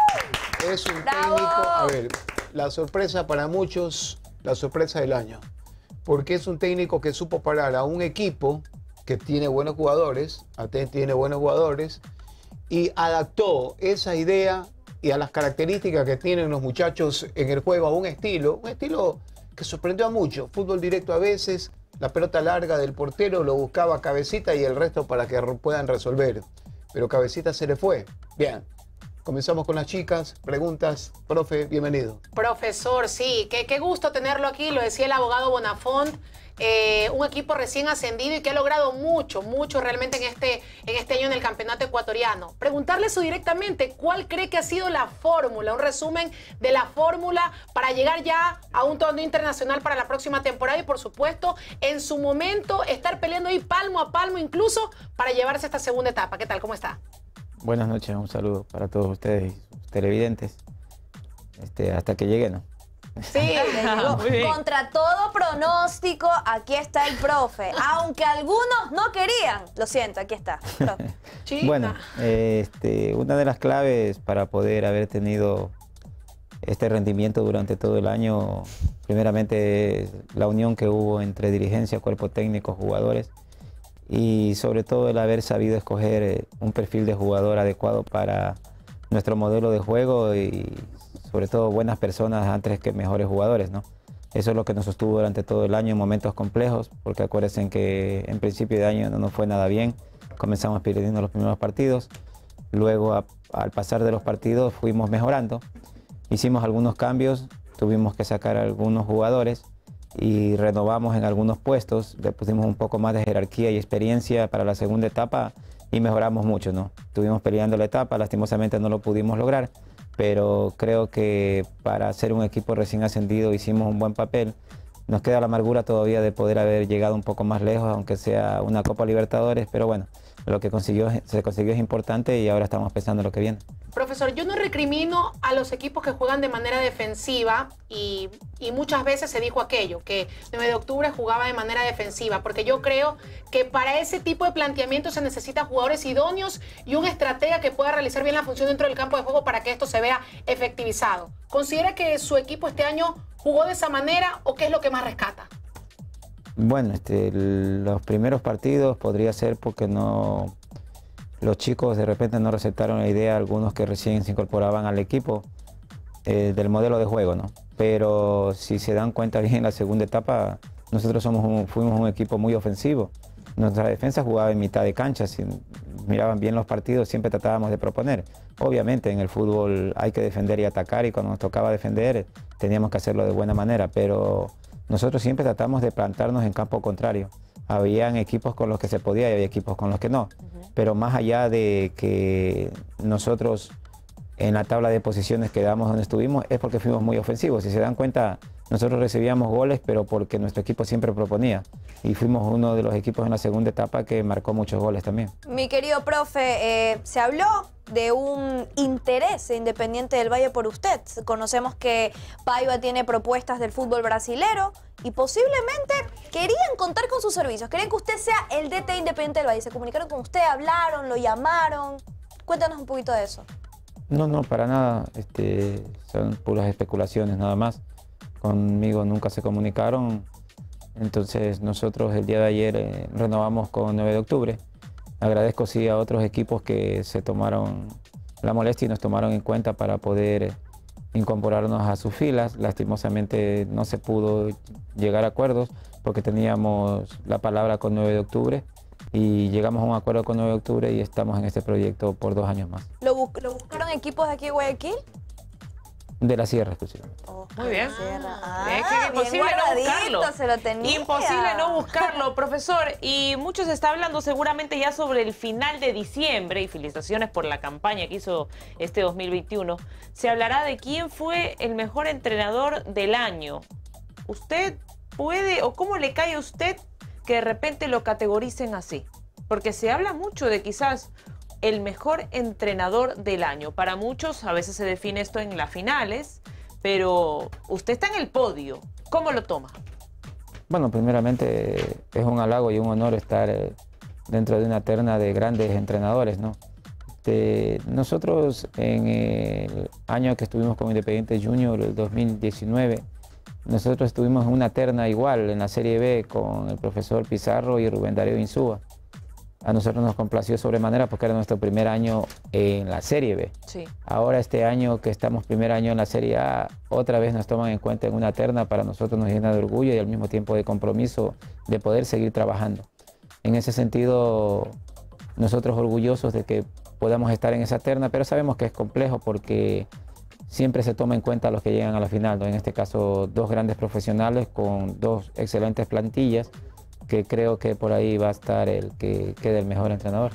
es un técnico, a ver, la sorpresa para muchos, la sorpresa del año, porque es un técnico que supo parar a un equipo que tiene buenos jugadores, tiene buenos jugadores, y adaptó esa idea y a las características que tienen los muchachos en el juego a un estilo, un estilo que sorprendió a muchos, fútbol directo a veces, la pelota larga del portero lo buscaba Cabecita y el resto para que puedan resolver, pero Cabecita se le fue. Bien, comenzamos con las chicas, preguntas, profe, bienvenido. Profesor, sí, qué, qué gusto tenerlo aquí, lo decía el abogado Bonafont. Eh, un equipo recién ascendido y que ha logrado mucho, mucho realmente en este, en este año en el campeonato ecuatoriano. Preguntarle eso directamente, ¿cuál cree que ha sido la fórmula, un resumen de la fórmula para llegar ya a un torneo internacional para la próxima temporada y por supuesto en su momento estar peleando ahí palmo a palmo incluso para llevarse esta segunda etapa? ¿Qué tal? ¿Cómo está? Buenas noches, un saludo para todos ustedes y sus televidentes, este, hasta que lleguen, ¿no? Sí, contra todo pronóstico, aquí está el profe. Aunque algunos no querían, lo siento, aquí está. Bueno, eh, este, una de las claves para poder haber tenido este rendimiento durante todo el año, primeramente es la unión que hubo entre dirigencia, cuerpo técnico, jugadores y sobre todo el haber sabido escoger un perfil de jugador adecuado para nuestro modelo de juego y sobre todo buenas personas antes que mejores jugadores, ¿no? Eso es lo que nos sostuvo durante todo el año en momentos complejos, porque acuérdense que en principio de año no nos fue nada bien, comenzamos perdiendo los primeros partidos, luego a, al pasar de los partidos fuimos mejorando, hicimos algunos cambios, tuvimos que sacar a algunos jugadores y renovamos en algunos puestos, le pusimos un poco más de jerarquía y experiencia para la segunda etapa y mejoramos mucho, ¿no? Estuvimos peleando la etapa, lastimosamente no lo pudimos lograr, pero creo que para ser un equipo recién ascendido hicimos un buen papel. Nos queda la amargura todavía de poder haber llegado un poco más lejos, aunque sea una Copa Libertadores, pero bueno, lo que consiguió, se consiguió es importante y ahora estamos pensando en lo que viene. Profesor, yo no recrimino a los equipos que juegan de manera defensiva y, y muchas veces se dijo aquello, que nueve de octubre jugaba de manera defensiva, porque yo creo que para ese tipo de planteamiento se necesitan jugadores idóneos y un estratega que pueda realizar bien la función dentro del campo de juego para que esto se vea efectivizado. ¿Considera que su equipo este año jugó de esa manera o qué es lo que más rescata? Bueno, este, los primeros partidos podría ser porque no, los chicos de repente no recetaron la idea, algunos que recién se incorporaban al equipo, eh, del modelo de juego, ¿no? Pero si se dan cuenta bien en la segunda etapa, nosotros somos un, fuimos un equipo muy ofensivo. Nuestra defensa jugaba en mitad de cancha, si miraban bien los partidos siempre tratábamos de proponer. Obviamente en el fútbol hay que defender y atacar y cuando nos tocaba defender teníamos que hacerlo de buena manera, pero nosotros siempre tratamos de plantarnos en campo contrario. Habían equipos con los que se podía y había equipos con los que no. Uh-huh. Pero más allá de que nosotros en la tabla de posiciones quedamos donde estuvimos, es porque fuimos muy ofensivos. Si se dan cuenta, nosotros recibíamos goles, pero porque nuestro equipo siempre proponía. Y fuimos uno de los equipos en la segunda etapa que marcó muchos goles también. Mi querido profe, eh, se habló de un interés Independiente del Valle por usted. Conocemos que Paiva tiene propuestas del fútbol brasilero y posiblemente querían contar con sus servicios. Querían que usted sea el D T Independiente del Valle. ¿Se comunicaron con usted? ¿Hablaron? ¿Lo llamaron? Cuéntanos un poquito de eso. No, no, para nada. Este, son puras especulaciones nada más. Conmigo nunca se comunicaron. Entonces nosotros el día de ayer eh, renovamos con nueve de octubre. Agradezco sí a otros equipos que se tomaron la molestia y nos tomaron en cuenta para poder incorporarnos a sus filas. Lastimosamente no se pudo llegar a acuerdos porque teníamos la palabra con nueve de octubre y llegamos a un acuerdo con nueve de octubre y estamos en este proyecto por dos años más. ¿Lo, bu ¿lo buscaron equipos de aquí de Guayaquil? De la Sierra exclusivamente. Oh, muy bien. Ah, es que imposible no buscarlo. Se lo tenía. Imposible no buscarlo, profesor. Y mucho se está hablando seguramente ya sobre el final de diciembre, y felicitaciones por la campaña que hizo este dos mil veintiuno. Se hablará de quién fue el mejor entrenador del año. ¿Usted puede o cómo le cae a usted que de repente lo categoricen así? Porque se habla mucho de quizás el mejor entrenador del año. Para muchos a veces se define esto en las finales, pero usted está en el podio. ¿Cómo lo toma? Bueno, primeramente es un halago y un honor estar dentro de una terna de grandes entrenadores, ¿no? Este, nosotros en el año que estuvimos con Independiente Junior, el dos mil diecinueve, nosotros estuvimos en una terna igual en la Serie B con el profesor Pizarro y Rubén Darío Insúa. A nosotros nos complació sobremanera porque era nuestro primer año en la Serie B. Sí. Ahora este año que estamos primer año en la Serie A, otra vez nos toman en cuenta en una terna. Para nosotros nos llena de orgullo y al mismo tiempo de compromiso de poder seguir trabajando. En ese sentido, nosotros orgullosos de que podamos estar en esa terna, pero sabemos que es complejo porque siempre se toma en cuenta a los que llegan a la final, ¿no? En este caso, dos grandes profesionales con dos excelentes plantillas, que creo que por ahí va a estar el que quede el mejor entrenador.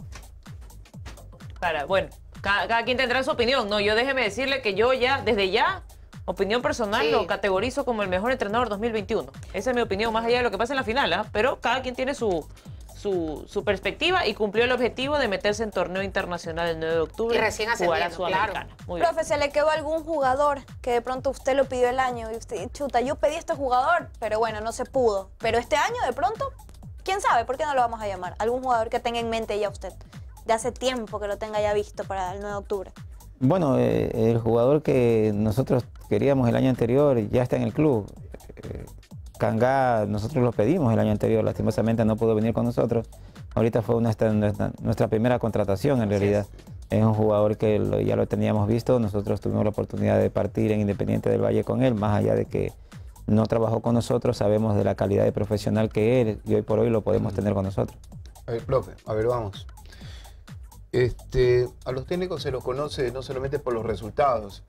Para, bueno, cada, cada quien tendrá su opinión, ¿no? Yo déjeme decirle que yo ya, desde ya, opinión personal, Sí. lo categorizo como el mejor entrenador dos mil veintiuno. Esa es mi opinión, más allá de lo que pasa en la final, ¿ah? Pero cada quien tiene su, su, su perspectiva y cumplió el objetivo de meterse en torneo internacional el nueve de octubre. Y recién jugar a ascendiendo, claro. Sudamericana. Muy bien. Profe, ¿se le quedó algún jugador que de pronto usted lo pidió el año y usted, chuta, yo pedí este jugador, pero bueno, no se pudo? Pero este año de pronto, ¿quién sabe? ¿Por qué no lo vamos a llamar? ¿Algún jugador que tenga en mente ya usted? De hace tiempo que lo tenga ya visto para el nueve de octubre. Bueno, eh, el jugador que nosotros queríamos el año anterior ya está en el club. Eh, Cangá, nosotros lo pedimos el año anterior, lastimosamente no pudo venir con nosotros. Ahorita fue nuestra, nuestra, nuestra primera contratación en realidad. Es un jugador que lo, ya lo teníamos visto, nosotros tuvimos la oportunidad de partir en Independiente del Valle con él, más allá de que no trabajó con nosotros, sabemos de la calidad de profesional que él y hoy por hoy lo podemos tener con nosotros. A ver, profe, a ver, vamos. Este, a los técnicos se los conoce no solamente por los resultados,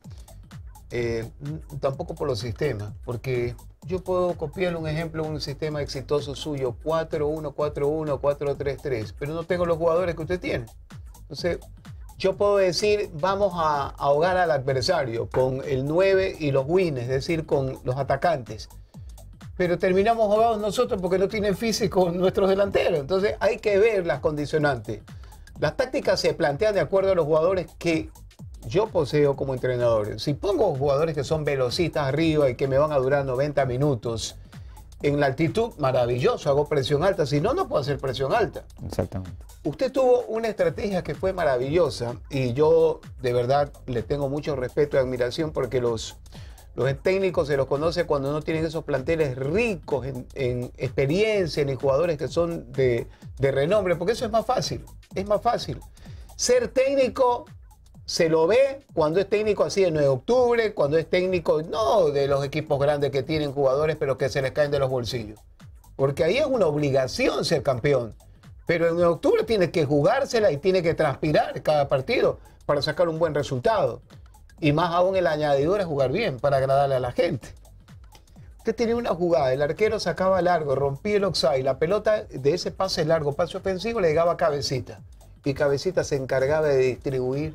eh, tampoco por los sistemas, porque yo puedo copiar un ejemplo, un sistema exitoso suyo, cuatro uno cuatro uno, cuatro tres tres, pero no tengo los jugadores que usted tiene. Entonces, yo puedo decir, vamos a ahogar al adversario con el nueve y los wins, es decir, con los atacantes. Pero terminamos ahogados nosotros porque no tienen físico nuestros delanteros. Entonces, hay que ver las condicionantes. Las tácticas se plantean de acuerdo a los jugadores que yo poseo como entrenador. Si pongo jugadores que son velocistas arriba y que me van a durar noventa minutos, en la altitud, maravilloso, hago presión alta. Si no, no puedo hacer presión alta. Exactamente. Usted tuvo una estrategia que fue maravillosa y yo de verdad le tengo mucho respeto y admiración porque los, los técnicos se los conoce cuando no tienen esos planteles ricos en, en experiencia ni jugadores que son de, de renombre, porque eso es más fácil. Es más fácil. Ser técnico se lo ve cuando es técnico así de nueve de octubre, cuando es técnico no de los equipos grandes que tienen jugadores pero que se les caen de los bolsillos. Porque ahí es una obligación ser campeón. Pero en nueve de octubre tiene que jugársela y tiene que transpirar cada partido para sacar un buen resultado. Y más aún el añadidor es jugar bien para agradarle a la gente. Usted tenía una jugada, el arquero sacaba largo, rompía el offside, la pelota de ese pase largo, pase ofensivo, le llegaba a Cabecita. Y Cabecita se encargaba de distribuir.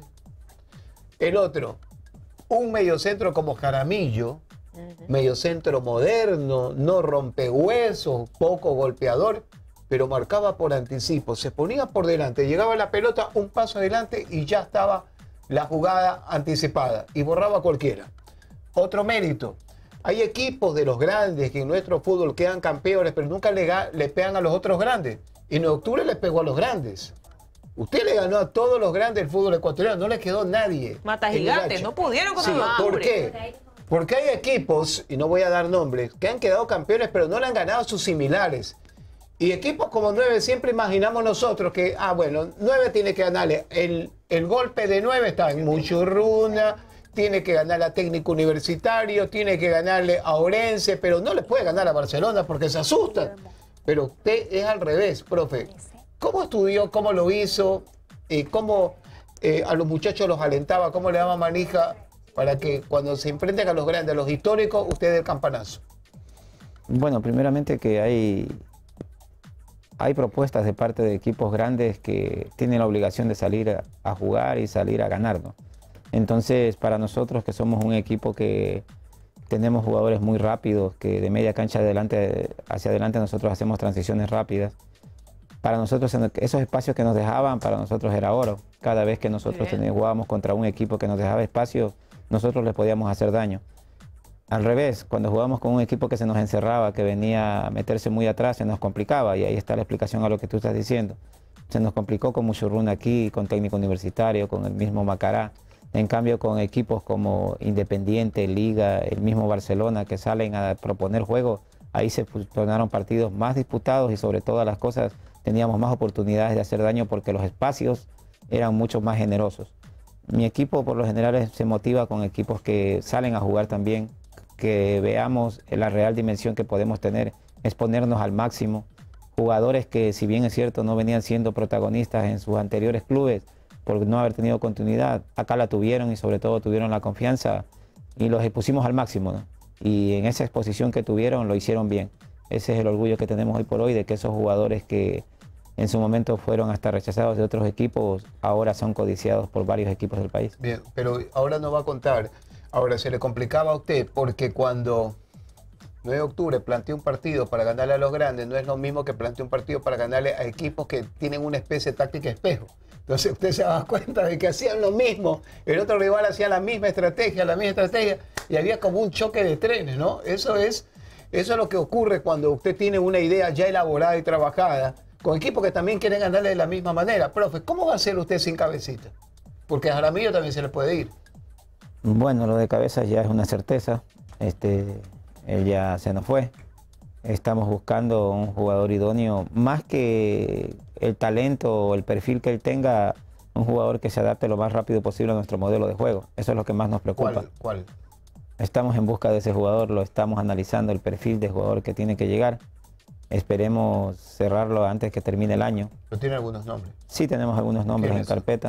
El otro, un mediocentro como Jaramillo, uh-huh. mediocentro moderno, no rompehuesos, poco golpeador, pero marcaba por anticipo, se ponía por delante, llegaba la pelota un paso adelante y ya estaba la jugada anticipada y borraba cualquiera. Otro mérito. Hay equipos de los grandes que en nuestro fútbol quedan campeones, pero nunca le, le pegan a los otros grandes. Y en octubre le pegó a los grandes. Usted le ganó a todos los grandes del fútbol ecuatoriano, no le quedó nadie. Mata gigantes, no pudieron con sí, los ¿por qué? Porque hay equipos, y no voy a dar nombres, que han quedado campeones, pero no le han ganado a sus similares. Y equipos como nueve siempre imaginamos nosotros que, ah, bueno, nueve tiene que ganarle. El, el golpe de nueve está en Muchurruna, tiene que ganar a Técnico Universitario, tiene que ganarle a Orense, pero no le puede ganar a Barcelona porque se asustan. Pero usted es al revés, profe. ¿Cómo estudió? ¿Cómo lo hizo? Eh, ¿Cómo eh, a los muchachos los alentaba? ¿Cómo le daba manija para que cuando se enfrenten a los grandes, a los históricos, usted dé el campanazo? Bueno, primeramente que hay... Hay propuestas de parte de equipos grandes que tienen la obligación de salir a, a jugar y salir a ganar, ¿no? Entonces, para nosotros que somos un equipo que tenemos jugadores muy rápidos, que de media cancha adelante, hacia adelante nosotros hacemos transiciones rápidas, para nosotros esos espacios que nos dejaban, para nosotros era oro. Cada vez que nosotros teníamos, jugábamos contra un equipo que nos dejaba espacio, nosotros les podíamos hacer daño. Al revés, cuando jugamos con un equipo que se nos encerraba, que venía a meterse muy atrás, se nos complicaba y ahí está la explicación a lo que tú estás diciendo. Se nos complicó con Muchurruna aquí, con Técnico Universitario, con el mismo Macará. En cambio, con equipos como Independiente, Liga, el mismo Barcelona, que salen a proponer juego, ahí se tornaron partidos más disputados y sobre todas las cosas teníamos más oportunidades de hacer daño porque los espacios eran mucho más generosos. Mi equipo por lo general se motiva con equipos que salen a jugar también, que veamos la real dimensión que podemos tener, exponernos al máximo. Jugadores que, si bien es cierto, no venían siendo protagonistas en sus anteriores clubes por no haber tenido continuidad, acá la tuvieron y sobre todo tuvieron la confianza y los expusimos al máximo, ¿no? Y en esa exposición que tuvieron lo hicieron bien. Ese es el orgullo que tenemos hoy por hoy de que esos jugadores que en su momento fueron hasta rechazados de otros equipos, ahora son codiciados por varios equipos del país. Bien, pero ahora nos va a contar. Ahora, se le complicaba a usted porque cuando nueve de octubre planteó un partido para ganarle a los grandes, no es lo mismo que planteó un partido para ganarle a equipos que tienen una especie de táctica espejo. Entonces usted se daba cuenta de que hacían lo mismo, el otro rival hacía la misma estrategia, la misma estrategia, y había como un choque de trenes, ¿no? Eso es, eso es lo que ocurre cuando usted tiene una idea ya elaborada y trabajada, con equipos que también quieren ganarle de la misma manera. Profe, ¿cómo va a ser usted sin Cabecita? Porque a Jaramillo también se le puede ir. Bueno, lo de Cabezas ya es una certeza. Este, él ya se nos fue. Estamos buscando un jugador idóneo, más que el talento o el perfil que él tenga, un jugador que se adapte lo más rápido posible a nuestro modelo de juego. Eso es lo que más nos preocupa. ¿Cuál? ¿Cuál? Estamos en busca de ese jugador, lo estamos analizando, el perfil de jugador que tiene que llegar. Esperemos cerrarlo antes que termine el año. ¿Pero tiene algunos nombres? Sí, tenemos algunos nombres en carpeta.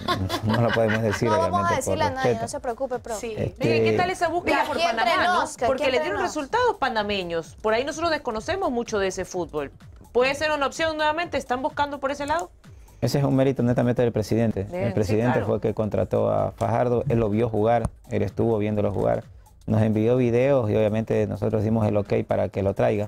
No lo podemos decir, no obviamente. vamos a decirle a nadie, respeto. no se preocupe, profe. Sí. Este- Oiga, ¿qué tal esa búsqueda Mira, por aquí entre Panamá, nos, que no? Porque aquí le entre dieron nos. resultados panameños. Por ahí nosotros desconocemos mucho de ese fútbol. ¿Puede ser una opción nuevamente? ¿Están buscando por ese lado? Ese es un mérito netamente del presidente. Bien, el presidente sí, claro. fue el que contrató a Fajardo, él lo vio jugar, él estuvo viéndolo jugar. Nos envió videos y obviamente nosotros dimos el ok para que lo traiga.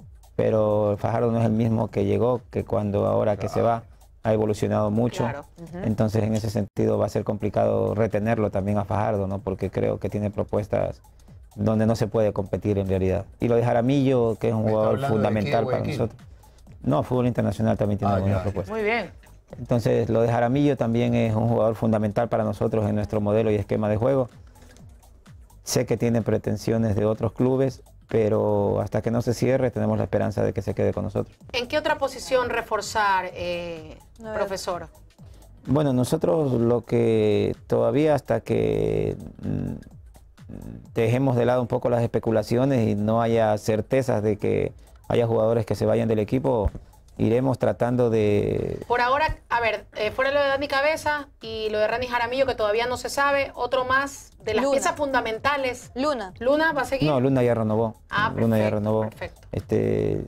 Pero Fajardo no es el mismo que llegó, que cuando ahora que se va ha evolucionado mucho. Claro. Ujú. Entonces en ese sentido va a ser complicado retenerlo también a Fajardo, ¿no? Porque creo que tiene propuestas donde no se puede competir en realidad. Y lo de Jaramillo, que es un ¿Me está jugador hablando de fundamental aquí, para Guayaquil? nosotros. No, fútbol internacional también tiene Ah, algunas ya, ya. propuestas. Muy bien. Entonces, lo de Jaramillo también es un jugador fundamental para nosotros en nuestro modelo y esquema de juego. Sé que tiene pretensiones de otros clubes, pero hasta que no se cierre tenemos la esperanza de que se quede con nosotros. ¿En qué otra posición reforzar, eh, profesor? Bueno, nosotros lo que todavía hasta que mm, dejemos de lado un poco las especulaciones y no haya certezas de que haya jugadores que se vayan del equipo, iremos tratando de... Por ahora, a ver, eh, fuera lo de Dani Cabeza y lo de Randy Jaramillo, que todavía no se sabe, otro más de las Luna. piezas fundamentales. Luna. ¿Luna va a seguir? No, Luna ya renovó. Ah, Luna ya perfecto, renovó. perfecto. Este,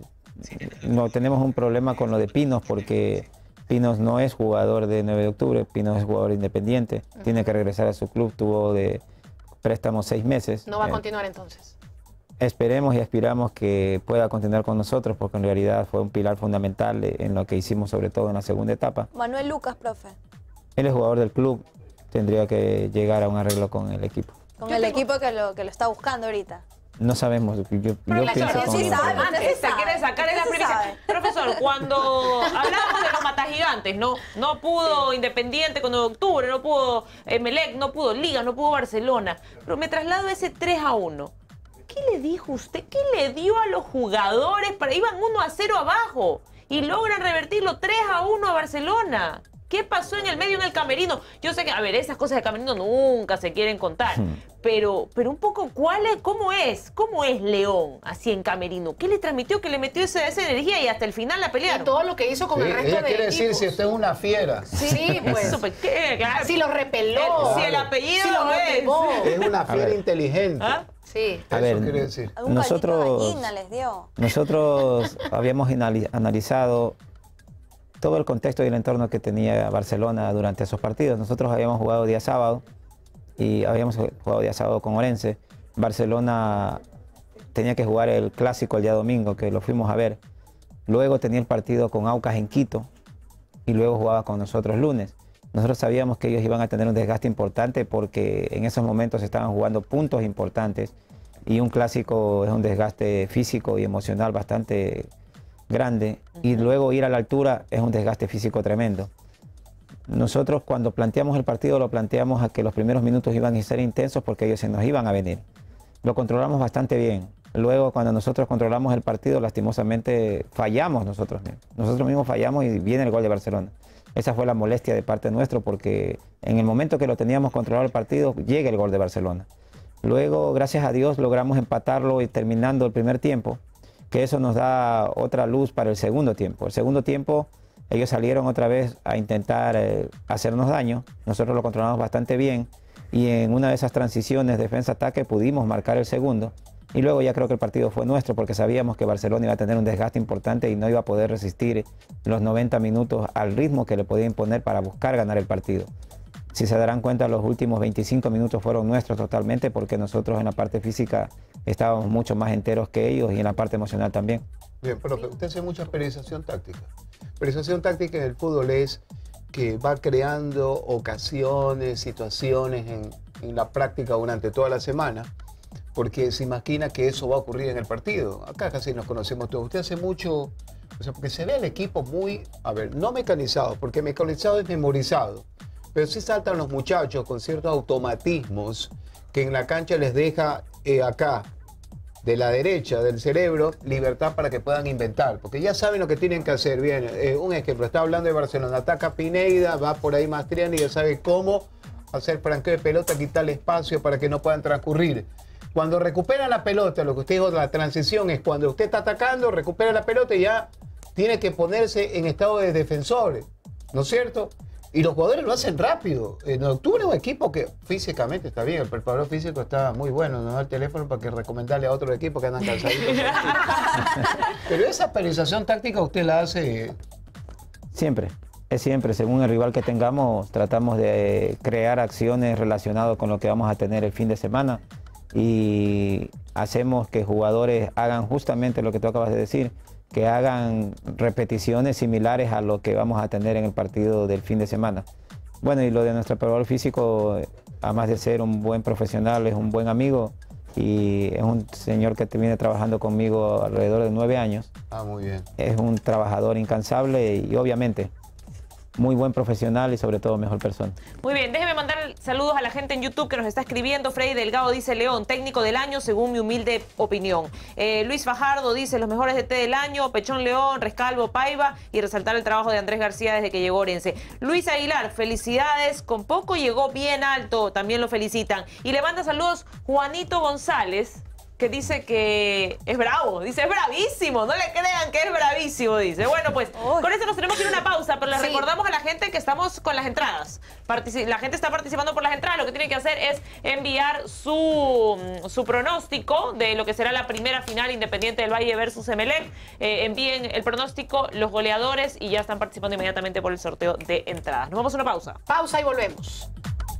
no, tenemos un problema con lo de Pinos porque Pinos no es jugador de nueve de octubre, Pinos es jugador independiente. Tiene que regresar a su club, tuvo de préstamo seis meses. No va a Eh, continuar entonces. Esperemos y aspiramos que pueda continuar con nosotros porque en realidad fue un pilar fundamental en lo que hicimos, sobre todo en la segunda etapa. Manuel Lucas, profe. Él es jugador del club, tendría que llegar a un arreglo con el equipo. Con el equipo que lo, que lo está buscando ahorita. No sabemos, yo, yo la pienso Chorrea como sí lo- sabe. usted sí Se sabe, quiere sacar usted esa sí primicia. sabe. Profesor, cuando hablamos de los matagigantes, no, no pudo Independiente con nueve de octubre, no pudo Emelec, no pudo Liga, no pudo Barcelona. Pero me traslado a ese tres a uno. ¿Qué le dijo usted? ¿Qué le dio a los jugadores para iban uno a cero abajo y logran revertirlo tres a uno a Barcelona? ¿Qué pasó en el medio en el camerino? Yo sé que, a ver, esas cosas de camerino nunca se quieren contar, pero, pero un poco, ¿cuál es, cómo es? ¿Cómo es León así en camerino? ¿Qué le transmitió que le metió esa, esa energía y hasta el final la pelearon? Y todo lo que hizo con Sí, el resto ella de quiere decir equipos. si usted es una fiera. Sí, pues. Eso, ¿qué? Si lo repeló. El- si el apellido si lo es. motivó. Es una A fiera ver. inteligente. ¿Ah? Sí. A Eso ver, quiere decir. Un nosotros, caldito de gallina les dio. nosotros habíamos anali- analizado todo el contexto y el entorno que tenía Barcelona durante esos partidos. Nosotros habíamos jugado día sábado y habíamos jugado día sábado con Orense. Barcelona tenía que jugar el clásico el día domingo, que lo fuimos a ver. Luego tenía el partido con Aucas en Quito y luego jugaba con nosotros lunes. Nosotros sabíamos que ellos iban a tener un desgaste importante porque en esos momentos estaban jugando puntos importantes y un clásico es un desgaste físico y emocional bastante grande y luego ir a la altura es un desgaste físico tremendo. Nosotros cuando planteamos el partido lo planteamos a que los primeros minutos iban a ser intensos porque ellos se nos iban a venir. Lo controlamos bastante bien. Luego cuando nosotros controlamos el partido lastimosamente fallamos nosotros mismos. Nosotros mismos fallamos y viene el gol de Barcelona. Esa fue la molestia de parte nuestra porque en el momento que lo teníamos controlado el partido llega el gol de Barcelona. Luego gracias a Dios logramos empatarlo y terminando el primer tiempo, que eso nos da otra luz para el segundo tiempo. El segundo tiempo ellos salieron otra vez a intentar eh, hacernos daño, nosotros lo controlamos bastante bien y en una de esas transiciones defensa-ataque pudimos marcar el segundo y luego ya creo que el partido fue nuestro porque sabíamos que Barcelona iba a tener un desgaste importante y no iba a poder resistir los noventa minutos al ritmo que le podía imponer para buscar ganar el partido. Si se darán cuenta, los últimos veinticinco minutos fueron nuestros totalmente porque nosotros en la parte física estábamos mucho más enteros que ellos y en la parte emocional también. Bien, profe, usted hace mucha periodización táctica. Periodización táctica en el fútbol es que va creando ocasiones, situaciones en, en la práctica durante toda la semana, porque se imagina que eso va a ocurrir en el partido. Acá casi nos conocemos todos. Usted hace mucho, o sea, porque se ve el equipo muy, a ver, no mecanizado, porque mecanizado es memorizado, pero sí saltan los muchachos con ciertos automatismos que en la cancha les deja eh, acá, de la derecha del cerebro, libertad para que puedan inventar, porque ya saben lo que tienen que hacer. Bien, eh, un ejemplo, está hablando de Barcelona, ataca Pineda, va por ahí Mastriani y ya sabe cómo hacer franqueo de pelota, quitarle espacio para que no puedan transcurrir. Cuando recupera la pelota, lo que usted dijo, la transición es cuando usted está atacando, recupera la pelota y ya tiene que ponerse en estado de defensor, ¿no es cierto? Y los jugadores lo hacen rápido. En octubre un equipo que físicamente está bien, el preparador físico está muy bueno, nos da el teléfono para que recomendarle a otro equipo que andan cansaditos. Pero esa periodización táctica usted la hace... Siempre, es siempre. Según el rival que tengamos, tratamos de crear acciones relacionadas con lo que vamos a tener el fin de semana y hacemos que jugadores hagan justamente lo que tú acabas de decir, que hagan repeticiones similares a lo que vamos a tener en el partido del fin de semana. Bueno, y lo de nuestro preparador físico, además de ser un buen profesional, es un buen amigo y es un señor que viene trabajando conmigo alrededor de nueve años. Ah, muy bien. Es un trabajador incansable y obviamente muy buen profesional y sobre todo mejor persona. Muy bien, déjeme mandar saludos a la gente en YouTube que nos está escribiendo. Freddy Delgado dice: León, técnico del año según mi humilde opinión. Eh, Luis Fajardo dice: los mejores D T del año, Pechón León, Rescalvo, Paiva, y resaltar el trabajo de Andrés García desde que llegó Orense. Luis Aguilar, felicidades, con poco llegó bien alto, también lo felicitan. Y le manda saludos Juanito González, que dice que es bravo, dice es bravísimo, no le crean que es bravísimo, dice. Bueno, pues Uy. con eso nos tenemos que ir a una pausa, pero les sí. recordamos a la gente que estamos con las entradas. Partici la gente está participando por las entradas, lo que tienen que hacer es enviar su, su pronóstico de lo que será la primera final Independiente del Valle versus Emelec. Eh, envíen el pronóstico, los goleadores y ya están participando inmediatamente por el sorteo de entradas. Nos vamos a una pausa. Pausa y volvemos.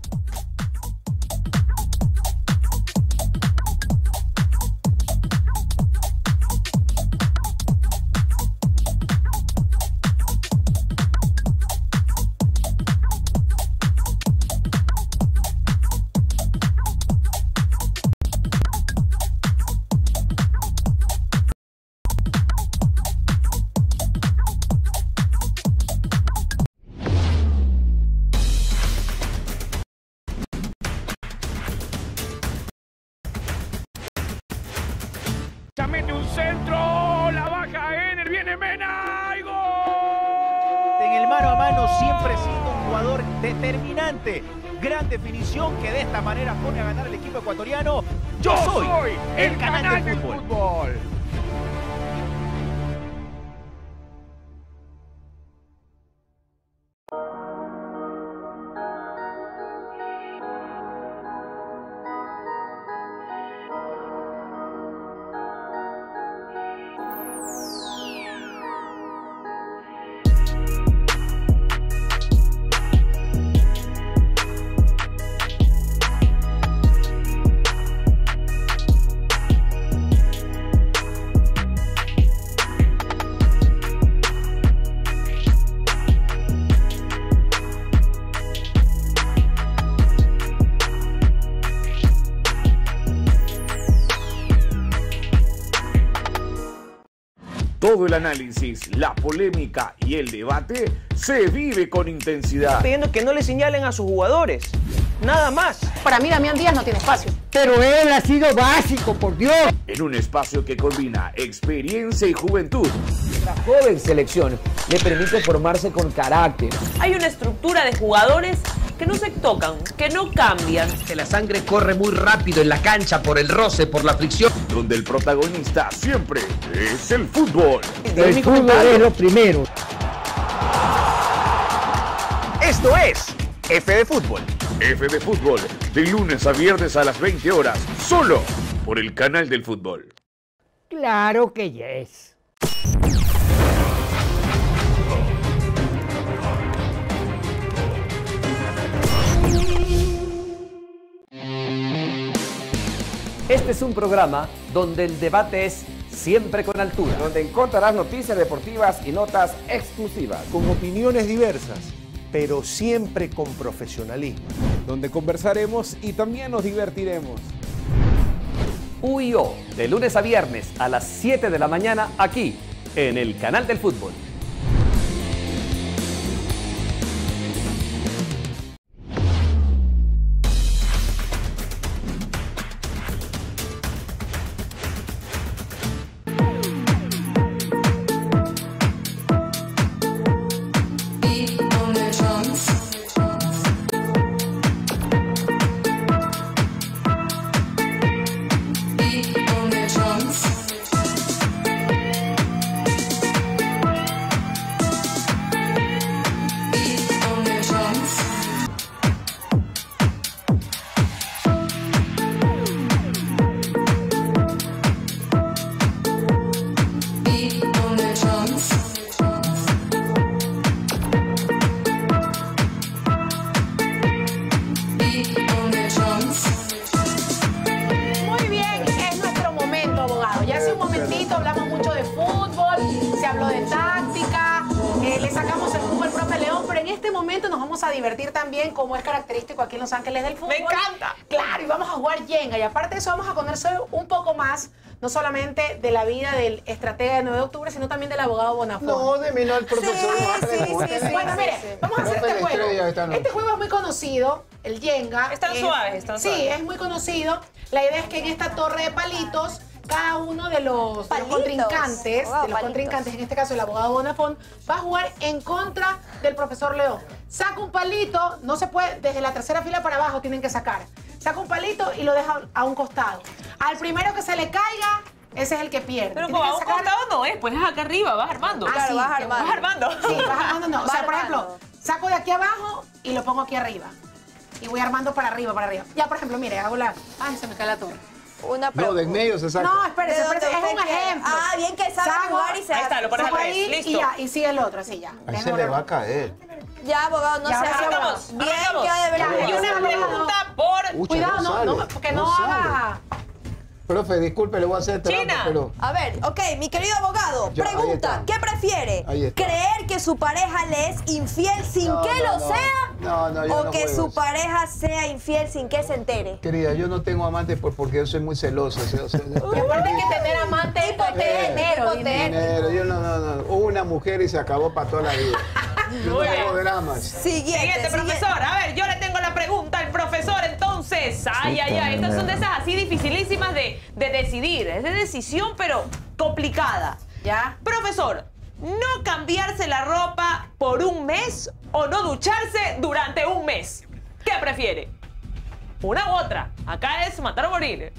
Mete un centro, la baja Ener, viene Mena y gol. En el mano a mano siempre ha sido un jugador determinante. Gran definición que de esta manera pone a ganar el equipo ecuatoriano. Yo, Yo soy, soy el, el canal, canal del fútbol. fútbol. Todo el análisis, la polémica y el debate se vive con intensidad. Pidiendo que no le señalen a sus jugadores. Nada más. Para mí, Damián Díaz no tiene espacio. Pero él ha sido básico, por Dios. En un espacio que combina experiencia y juventud. La joven selección le permite formarse con carácter. Hay una estructura de jugadores que no se tocan, que no cambian. Que la sangre corre muy rápido en la cancha por el roce, por la fricción. Donde el protagonista siempre es el fútbol. El fútbol es lo primero. Esto es F de Fútbol. F de Fútbol, de lunes a viernes a las veinte horas, solo por el canal del fútbol. Claro que yes. Este es un programa donde el debate es siempre con altura. Donde encontrarás noticias deportivas y notas exclusivas. Con opiniones diversas, pero siempre con profesionalismo. Donde conversaremos y también nos divertiremos. U y O, de lunes a viernes a las siete de la mañana, aquí, en el canal del fútbol. Como es característico aquí en Los Ángeles del fútbol. ¡Me encanta! Claro, y vamos a jugar Jenga. Y aparte de eso, vamos a conocer un poco más, no solamente de la vida del estratega de nueve de octubre, sino también del abogado Bonafont. No, de mí no, el profesor. Sí, sí, sí, sí, sí. Bueno, mire, vamos a hacer este juego. Este juego es muy conocido, el Jenga. Están es, suaves, están suaves. Sí, es muy conocido. La idea es que en esta torre de palitos, cada uno de los, de los contrincantes, Abogado, de los palitos. contrincantes, en este caso el abogado Bonafont, va a jugar en contra del profesor León. Saca un palito, no se puede, desde la tercera fila para abajo tienen que sacar. Saca un palito y lo deja a un costado. Al primero que se le caiga, ese es el que pierde. Pero Tiene como que a un sacar- costado no es, pues es acá arriba, vas armando. Ah, Claro, sí, vas que armando. Vas armando. Sí, vas armando no. O Vas sea, por armando. ejemplo, saco de aquí abajo y lo pongo aquí arriba. Y voy armando para arriba, para arriba. Ya, por ejemplo, mire, hago la... Ay, se me cae la torre. Una No, pregunta. de en medio se saca. No, espérese, ¿De dónde espérese, es un usted quiere? ejemplo. Ah, bien que sabe Saco- jugar y se Ahí está, lo pones Saco al revés. ahí Listo. y ya, y sigue el otro, así ya. Ahí Déjame se le ver. va a caer. Ya, abogado, no Ya, se hace arrancamos, abogado. Bien arrancamos. que ha de Ya, ver. hay una pregunta por... Ucha, Cuidado, no, sale, no, porque no, sale. haga... Profe, disculpe, le voy a hacer trampa, China. pero... A ver, ok, mi querido abogado, Ya, ahí pregunta, está. ¿qué prefiere? Ahí está. ¿Creer que su pareja le es infiel sin No, que no, lo no. sea? No, no, yo ¿O no que juego su eso. pareja sea infiel sin que se entere? Querida, yo no tengo amantes por, porque yo soy muy celoso. o sea, o sea, Y aparte hay que tener amante y Tipo T, dinero, tipo T. dinero. dinero, yo no, no, no. Una mujer y se acabó para toda la vida. Yo no Muy bien. hago dramas. Siguiente, Siguiente, siguiente. profesor. A ver, yo le tengo la pregunta al profesor entonces. Ay, ay, ay. Estas son de esas así dificilísimas de, de decidir. Es de decisión, pero complicada. ¿Ya? Profesor, ¿no cambiarse la ropa por un mes o no ducharse durante un mes? ¿Qué prefiere? Una u otra. Acá es matar o morir.